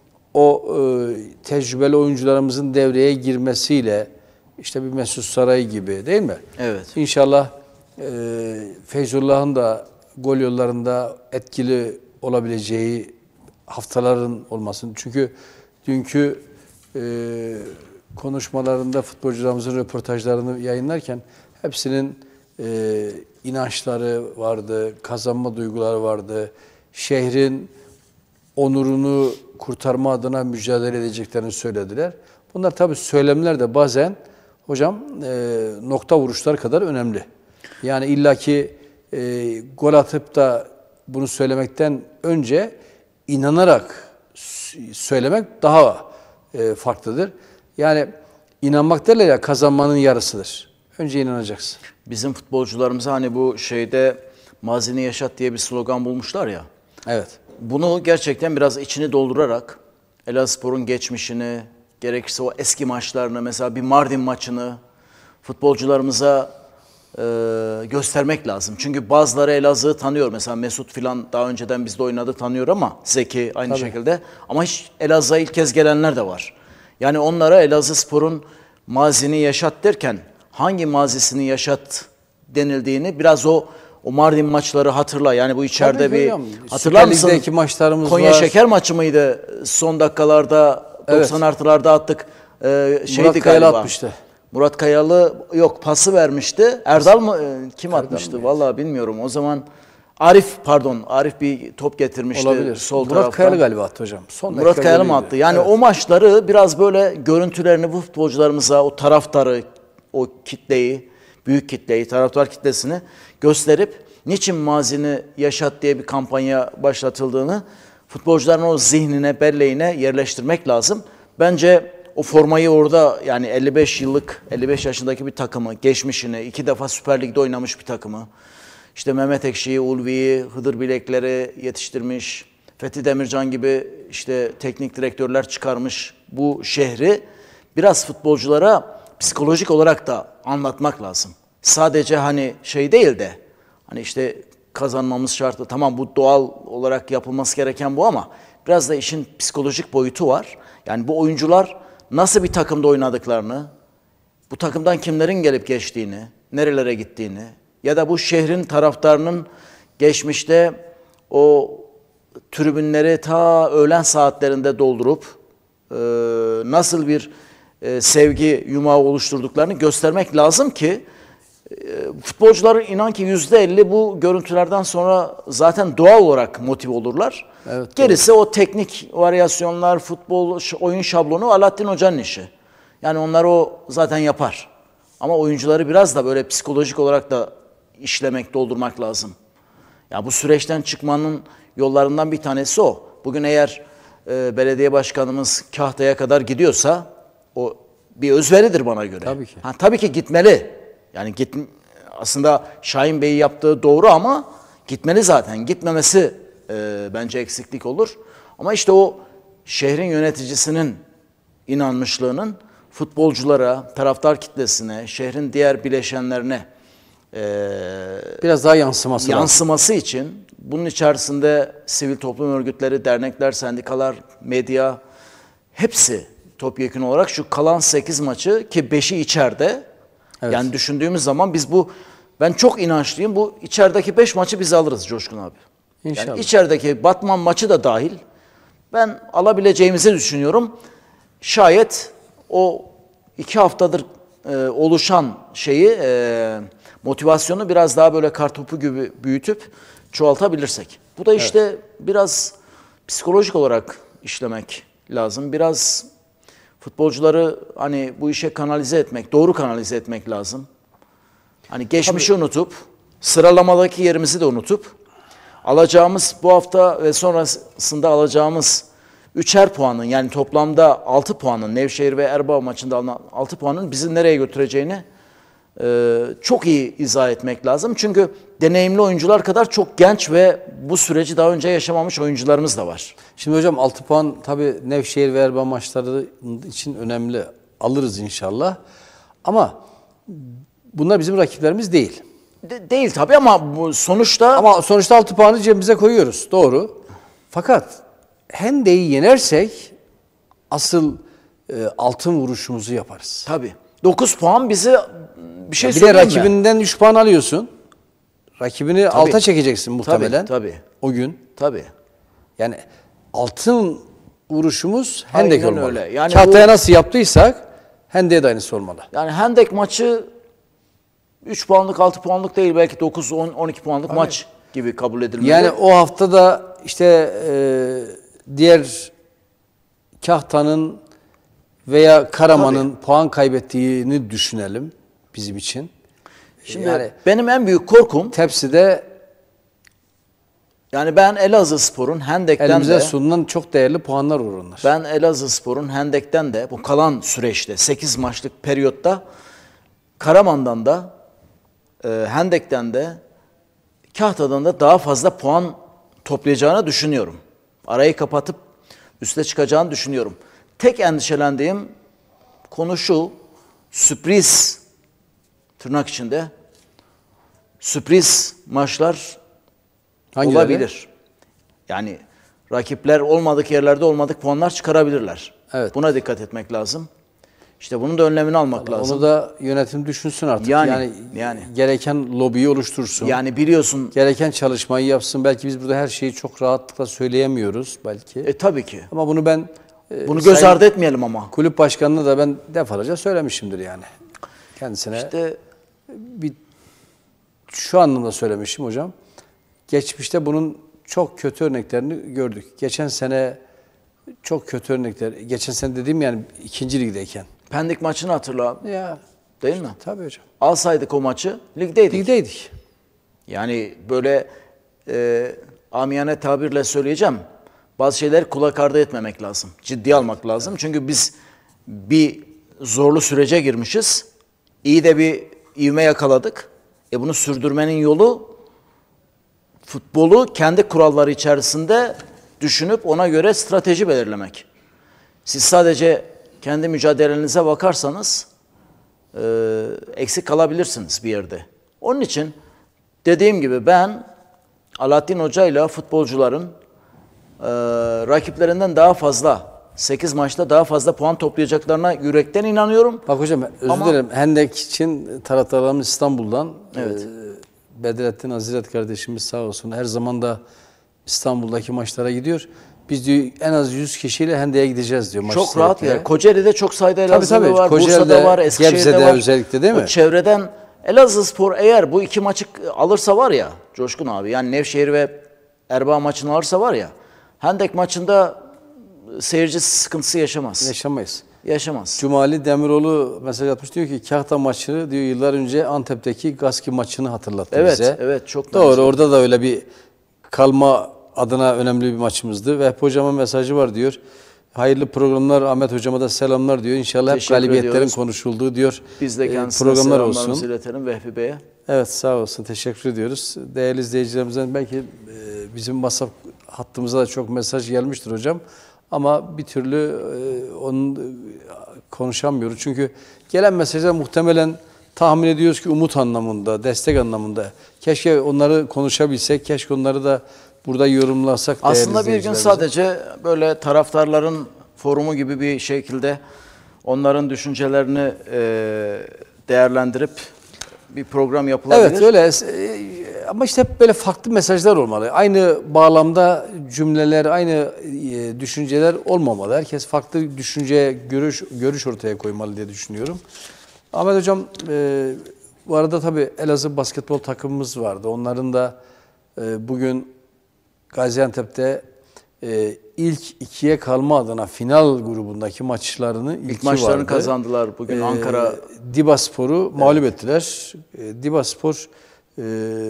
S1: o e, tecrübeli oyuncularımızın devreye girmesiyle işte bir Mesut Saray gibi değil mi?
S2: Evet.
S1: İnşallah e, Feyzullah'ın da gol yollarında etkili olabileceği haftaların olmasın. Çünkü dünkü e, konuşmalarında futbolcularımızın röportajlarını yayınlarken hepsinin e, inançları vardı, kazanma duyguları vardı. Şehrin onurunu kurtarma adına mücadele edeceklerini söylediler. Bunlar tabii söylemler de bazen hocam e, nokta vuruşlar kadar önemli. Yani illaki e, gol atıp da bunu söylemekten önce inanarak söylemek daha e, farklıdır. Yani inanmak derler ya kazanmanın yarısıdır. Önce inanacaksın.
S2: bizim futbolcularımıza hani bu şeyde mazini yaşat diye bir slogan bulmuşlar ya.
S1: Evet.
S2: Bunu gerçekten biraz içini doldurarak Elazığspor'un geçmişini, gerekirse o eski maçlarını, mesela bir Mardin maçını futbolcularımıza e, göstermek lazım. Çünkü bazıları Elazığ'ı tanıyor. Mesela Mesut filan daha önceden bizde oynadı, tanıyor ama Zeki aynı
S1: Tabii.
S2: şekilde. Ama hiç Elazığ'a ilk kez gelenler de var. Yani onlara Elazığspor'un mazini yaşat derken hangi mazisini yaşat denildiğini biraz o o Mardin maçları hatırla. Yani bu içeride
S1: Tabii
S2: bir
S1: hocam.
S2: hatırlar mısın?
S1: Süper Lig'deki maçlarımız
S2: Konya
S1: var.
S2: Şeker maçı mıydı? Son dakikalarda doksan
S1: Evet.
S2: artılarda attık. Ee, şeydi
S1: Murat Kayalı
S2: galiba.
S1: atmıştı.
S2: Murat Kayalı yok pası vermişti. Erdal mı? Ee, Kim atmıştı? Vallahi bilmiyorum. O zaman Arif pardon Arif bir top getirmişti
S1: Olabilir.
S2: sol
S1: Murat
S2: taraftan.
S1: Kayalı galiba attı hocam. Son
S2: Murat
S1: dakika
S2: Kayalı mı
S1: golüydü.
S2: attı? Yani
S1: Evet.
S2: o maçları biraz böyle görüntülerini bu futbolcularımıza, o taraftarı, o kitleyi, büyük kitleyi, taraftar kitlesini gösterip niçin mazini yaşat diye bir kampanya başlatıldığını futbolcuların o zihnine, belleğine yerleştirmek lazım. Bence o formayı orada yani elli beş yıllık, elli beş yaşındaki bir takımı, geçmişini, iki defa Süper Lig'de oynamış bir takımı, işte Mehmet Ekşi'yi, Ulvi'yi, Hıdır Bilekler'i yetiştirmiş, Fethi Demircan gibi işte teknik direktörler çıkarmış bu şehri biraz futbolculara psikolojik olarak da anlatmak lazım. Sadece hani şey değil de hani işte kazanmamız şartı, tamam bu doğal olarak yapılması gereken bu ama biraz da işin psikolojik boyutu var. Yani bu oyuncular nasıl bir takımda oynadıklarını, bu takımdan kimlerin gelip geçtiğini, nerelere gittiğini ya da bu şehrin taraftarının geçmişte o tribünleri ta öğlen saatlerinde doldurup e, nasıl bir e, sevgi yumağı oluşturduklarını göstermek lazım ki e, futbolcuların inan ki yüzde elli bu görüntülerden sonra zaten doğal olarak motive olurlar.
S1: Evet,
S2: Gerisi doğru. O teknik varyasyonlar, futbol, oyun şablonu Alaaddin Hoca'nın işi. Yani onlar o zaten yapar. Ama oyuncuları biraz da böyle psikolojik olarak da işlemek, doldurmak lazım. Ya bu süreçten çıkmanın yollarından bir tanesi o. Bugün eğer e, belediye başkanımız Kahta'ya kadar gidiyorsa o bir özveridir bana göre.
S1: Tabii ki.
S2: Ha, tabii ki gitmeli. Yani git, aslında Şahin Bey'i yaptığı doğru ama gitmeli zaten. Gitmemesi e, bence eksiklik olur. Ama işte o şehrin yöneticisinin inanmışlığının futbolculara, taraftar kitlesine, şehrin diğer bileşenlerine e,
S1: Biraz daha yansıması lazım.
S2: yansıması için bunun içerisinde sivil toplum örgütleri, dernekler, sendikalar, medya hepsi topyekun olarak şu kalan sekiz maçı ki beşi içeride.
S1: Evet.
S2: Yani düşündüğümüz zaman biz bu ben çok inançlıyım. Bu içerideki beş maçı biz alırız Coşkun abi.
S1: İnşallah.
S2: Yani içerideki Batman maçı da dahil ben alabileceğimizi düşünüyorum. Şayet o iki haftadır e, oluşan şeyi e, motivasyonu biraz daha böyle kartopu gibi büyütüp çoğaltabilirsek. Bu da işte evet. biraz psikolojik olarak işlemek lazım. Biraz futbolcuları hani bu işe kanalize etmek, doğru kanalize etmek lazım. Hani geçmişi Tabii. unutup, sıralamadaki yerimizi de unutup, alacağımız bu hafta ve sonrasında alacağımız üçer puanın yani toplamda altı puanın Nevşehir ve Erbaa maçında alınan altı puanın bizi nereye götüreceğini e, çok iyi izah etmek lazım. Çünkü deneyimli oyuncular kadar çok genç ve bu süreci daha önce yaşamamış oyuncularımız da var.
S1: Şimdi hocam altı puan tabii Nevşehir ve Erbaa maçları için önemli. Alırız inşallah. Ama bunlar bizim rakiplerimiz değil.
S2: De, değil tabii ama bu sonuçta...
S1: Ama sonuçta altı puanı cebimize koyuyoruz. Doğru. Fakat Hendek'i yenersek asıl e, altın vuruşumuzu yaparız.
S2: Tabii. dokuz puan bize bir şey
S1: Bir de
S2: söyleyeyim mi?
S1: rakibinden üç puan alıyorsun. Rakibini tabii. alta çekeceksin muhtemelen.
S2: Tabii, tabii.
S1: O gün.
S2: Tabii.
S1: Yani altın vuruşumuz Hendek
S2: Aynen
S1: olmalı.
S2: öyle. Yani
S1: Kahta'ya
S2: bu-
S1: nasıl yaptıysak Hendek'e de aynısı olmalı.
S2: Yani Hendek maçı üç puanlık, altı puanlık değil belki dokuz, on, on iki puanlık maç gibi kabul edilmeli.
S1: Yani o hafta da işte e, diğer Kahta'nın veya Karaman'ın
S2: Tabii.
S1: puan kaybettiğini düşünelim bizim için.
S2: Şimdi
S1: yani
S2: benim en büyük korkum
S1: tepside
S2: yani ben Elazığspor'un Hendek'ten
S1: elimize
S2: de
S1: sunulan çok değerli puanlar olur onlar.
S2: ben Elazığspor'un Hendek'ten de bu kalan süreçte sekiz maçlık periyotta Karaman'dan da e, Hendek'ten de Kahta'dan da daha fazla puan toplayacağını düşünüyorum. Arayı kapatıp üste çıkacağını düşünüyorum. Tek endişelendiğim konu şu, sürpriz tırnak içinde sürpriz maçlar
S1: Hangileri?
S2: olabilir. Yani rakipler olmadık yerlerde olmadık puanlar çıkarabilirler.
S1: Evet.
S2: Buna dikkat etmek lazım. İşte bunun da önlemini almak lazım.
S1: Onu da yönetim düşünsün artık.
S2: Yani,
S1: Yani,
S2: yani.
S1: gereken lobiyi oluştursun.
S2: Yani biliyorsun
S1: Gereken çalışmayı yapsın. Belki biz burada her şeyi çok rahatlıkla söyleyemiyoruz belki.
S2: e, tabii ki.
S1: Ama bunu ben e,
S2: Bunu göz
S1: Sayın
S2: ardı etmeyelim ama.
S1: Kulüp başkanına da ben defalarca söylemişimdir yani. Kendisine
S2: İşte
S1: bir şu anlamda söylemişim hocam. geçmişte bunun çok kötü örneklerini gördük. Geçen sene çok kötü örnekler. Geçen sene dediğim yani ikinci ligdeyken.
S2: Pendik maçını hatırla abi.
S1: Ya
S2: Değil mi?
S1: tabii hocam.
S2: Alsaydık o maçı ligdeydik.
S1: Ligdeydik.
S2: Yani böyle e, amiyane tabirle söyleyeceğim. Bazı şeyler kulak ardı etmemek lazım. Ciddiye almak lazım. Çünkü biz bir zorlu sürece girmişiz. İyi de bir ivme yakaladık. E bunu sürdürmenin yolu futbolu kendi kuralları içerisinde düşünüp ona göre strateji belirlemek. Siz sadece kendi mücadelenize bakarsanız e, eksik kalabilirsiniz bir yerde. Onun için dediğim gibi ben Alaaddin Hoca ile futbolcuların e, rakiplerinden daha fazla, sekiz maçta daha fazla puan toplayacaklarına yürekten inanıyorum.
S1: Bak hocam özür
S2: Ama-
S1: dilerim. Hendek için taraftarlarımız İstanbul'dan.
S2: Evet.
S1: E, Bedrettin Aziret kardeşimiz sağ olsun her zaman da İstanbul'daki maçlara gidiyor. Biz diyor en az yüz kişiyle Hendek'e gideceğiz diyor maç
S2: Çok rahat
S1: seyretmeye.
S2: yer. Kocaeli'de çok sayıda
S1: Tabii,
S2: Elazığlı
S1: tabii.
S2: var,
S1: Kocaeli'de,
S2: Bursa'da var, Eskişehir'de
S1: Gebze'de
S2: var.
S1: özellikle değil mi?
S2: O çevreden Elazığspor eğer bu iki maçı alırsa var ya Coşkun abi, yani Nevşehir ve Erbaa maçını alırsa var ya, Hendek maçında seyirci sıkıntısı yaşamaz.
S1: Yaşamayız.
S2: Yaşamaz.
S1: Cumali Demiroğlu mesaj atmış diyor ki Kahta maçını diyor yıllar önce Antep'teki Gaski maçını hatırlattı
S2: Evet,
S1: bize.
S2: evet, çok
S1: Doğru
S2: benziyor.
S1: orada da öyle bir kalma adına önemli bir maçımızdı. Ve hep hocama mesajı var diyor. Hayırlı programlar, Ahmet hocama da selamlar diyor. İnşallah hep
S2: Teşekkür
S1: galibiyetlerin
S2: ediyoruz.
S1: konuşulduğu diyor.
S2: Biz de
S1: e,
S2: kendisine
S1: programlar
S2: selamlarımızı
S1: olsun.
S2: iletelim Vehbi Bey'e.
S1: Evet sağ olsun teşekkür ediyoruz. Değerli izleyicilerimizden belki e, bizim WhatsApp hattımıza da çok mesaj gelmiştir hocam. Ama bir türlü e, onun e, konuşamıyoruz. Çünkü gelen mesajlar muhtemelen tahmin ediyoruz ki umut anlamında, destek anlamında. Keşke onları konuşabilsek, keşke onları da burada yorumlasak. değerli
S2: Aslında bir gün
S1: izleyicilerimize.
S2: sadece böyle taraftarların forumu gibi bir şekilde onların düşüncelerini e, değerlendirip bir program yapılabilir.
S1: Evet öyle. E, Ama işte hep böyle farklı mesajlar olmalı. Aynı bağlamda cümleler, aynı e, düşünceler olmamalı. Herkes farklı düşünce, görüş görüş ortaya koymalı diye düşünüyorum. Ahmet Hocam, e, bu arada tabii Elazığ basketbol takımımız vardı. Onların da e, bugün Gaziantep'te e, ilk ikiye kalma adına final grubundaki maçlarını ilk
S2: İlk maçlarını
S1: vardı.
S2: kazandılar bugün
S1: Ee,
S2: Ankara.
S1: Dibaspor'u mağlup ettiler. Ee, Dibaspor e,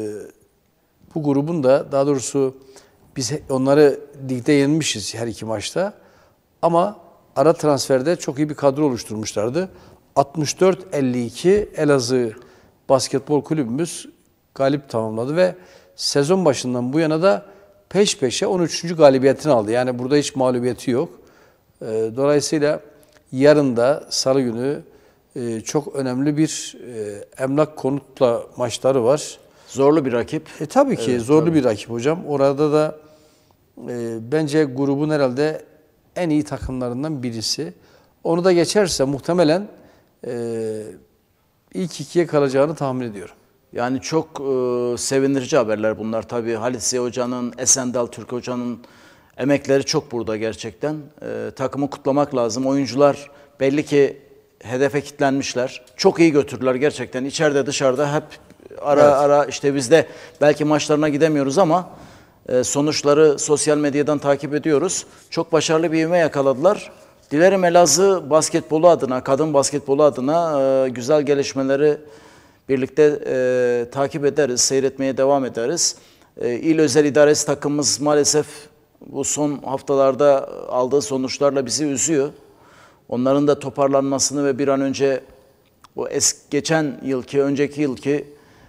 S1: bu grubun da daha doğrusu biz he- onları ligde yenmişiz her iki maçta. Ama ara transferde çok iyi bir kadro oluşturmuşlardı. altmış dört elli iki Elazığ Basketbol Kulübümüz galip tamamladı ve sezon başından bu yana da peş peşe on üçüncü galibiyetini aldı. Yani burada hiç mağlubiyeti yok. Ee, Dolayısıyla yarın da salı günü e, çok önemli bir e, emlak konutla maçları var.
S2: Zorlu bir rakip.
S1: E, tabii ki zorlu bir rakip hocam. Orada da e, bence grubun herhalde en iyi takımlarından birisi. Onu da geçerse muhtemelen e, ilk ikiye kalacağını tahmin ediyorum.
S2: Yani çok e, sevindirici haberler bunlar tabii. Halit Ziya Hoca'nın, Esendal Türk Hoca'nın emekleri çok burada gerçekten. E, takımı kutlamak lazım. Oyuncular belli ki hedefe kilitlenmişler. Çok iyi götürdüler gerçekten. İçeride dışarıda hep ara
S1: Evet.
S2: ara işte biz de belki maçlarına gidemiyoruz ama e, sonuçları sosyal medyadan takip ediyoruz. Çok başarılı bir ivme yakaladılar. Dilerim Elazığ basketbolu adına, kadın basketbolu adına e, güzel gelişmeleri birlikte e, takip ederiz, seyretmeye devam ederiz. E, İl Özel İdaresi takımımız maalesef bu son haftalarda aldığı sonuçlarla bizi üzüyor. Onların da toparlanmasını ve bir an önce o es geçen yılki, önceki yılki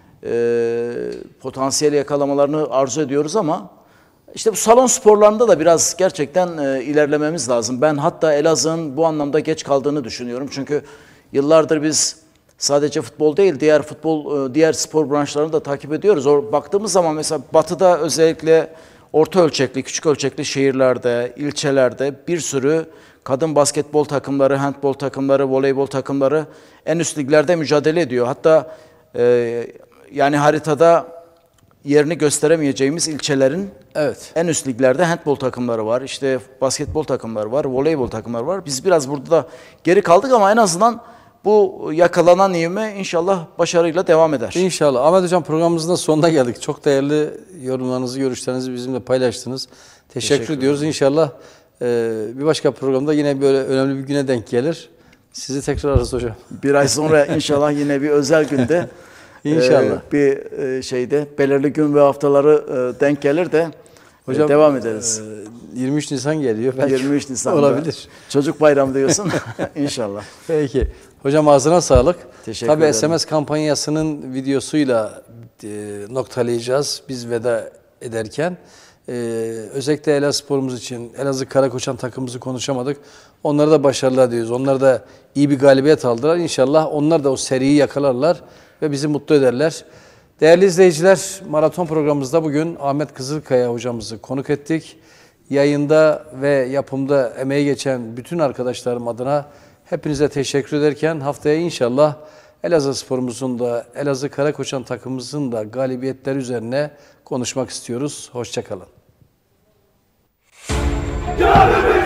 S2: e, potansiyel yakalamalarını arzu ediyoruz ama işte bu salon sporlarında da biraz gerçekten e, ilerlememiz lazım. Ben hatta Elazığ'ın bu anlamda geç kaldığını düşünüyorum. Çünkü yıllardır biz sadece futbol değil, diğer futbol, e, diğer spor branşlarını da takip ediyoruz. O, baktığımız zaman mesela Batı'da özellikle orta ölçekli, küçük ölçekli şehirlerde, ilçelerde bir sürü kadın basketbol takımları, handbol takımları, voleybol takımları en üst liglerde mücadele ediyor. Hatta e, yani haritada yerini gösteremeyeceğimiz ilçelerin
S1: Evet.
S2: en üst liglerde handbol takımları var, işte basketbol takımları var, voleybol takımları var. Biz biraz burada da geri kaldık ama en azından bu yakalanan ivme inşallah başarıyla devam eder.
S1: İnşallah. Ahmet Hocam, programımızın da sonuna geldik. Çok değerli yorumlarınızı, görüşlerinizi bizimle paylaştınız. Teşekkür, Teşekkür ediyoruz. İnşallah e, bir başka programda yine böyle önemli bir güne denk gelir. Sizi tekrar ararız hocam.
S2: Bir ay sonra inşallah yine bir özel günde
S1: İnşallah.
S2: e, bir e, şeyde belirli gün ve haftaları e, denk gelir de hocam, e, devam ederiz.
S1: E, yirmi üç Nisan geliyor. Belki
S2: yirmi üç Nisan'da
S1: olabilir.
S2: Çocuk bayramı diyorsun. İnşallah.
S1: Peki. Hocam ağzına sağlık.
S2: Teşekkür
S1: Tabii
S2: ederim.
S1: S M S kampanyasının videosuyla e, noktalayacağız biz veda ederken. E, özellikle Elazığspor'umuz için, Elazığ Karakoçan takımımızı konuşamadık. Onlara da başarılar diyoruz. Onlar da iyi bir galibiyet aldılar. İnşallah onlar da o seriyi yakalarlar ve bizi mutlu ederler. Değerli izleyiciler, maraton programımızda bugün Ahmet Kızılkaya hocamızı konuk ettik. Yayında ve yapımda emeği geçen bütün arkadaşlarım adına hepinize teşekkür ederken haftaya inşallah Elazığspor'umuzun da Elazığ Karakoçan takımımızın da galibiyetleri üzerine konuşmak istiyoruz. Hoşça kalın.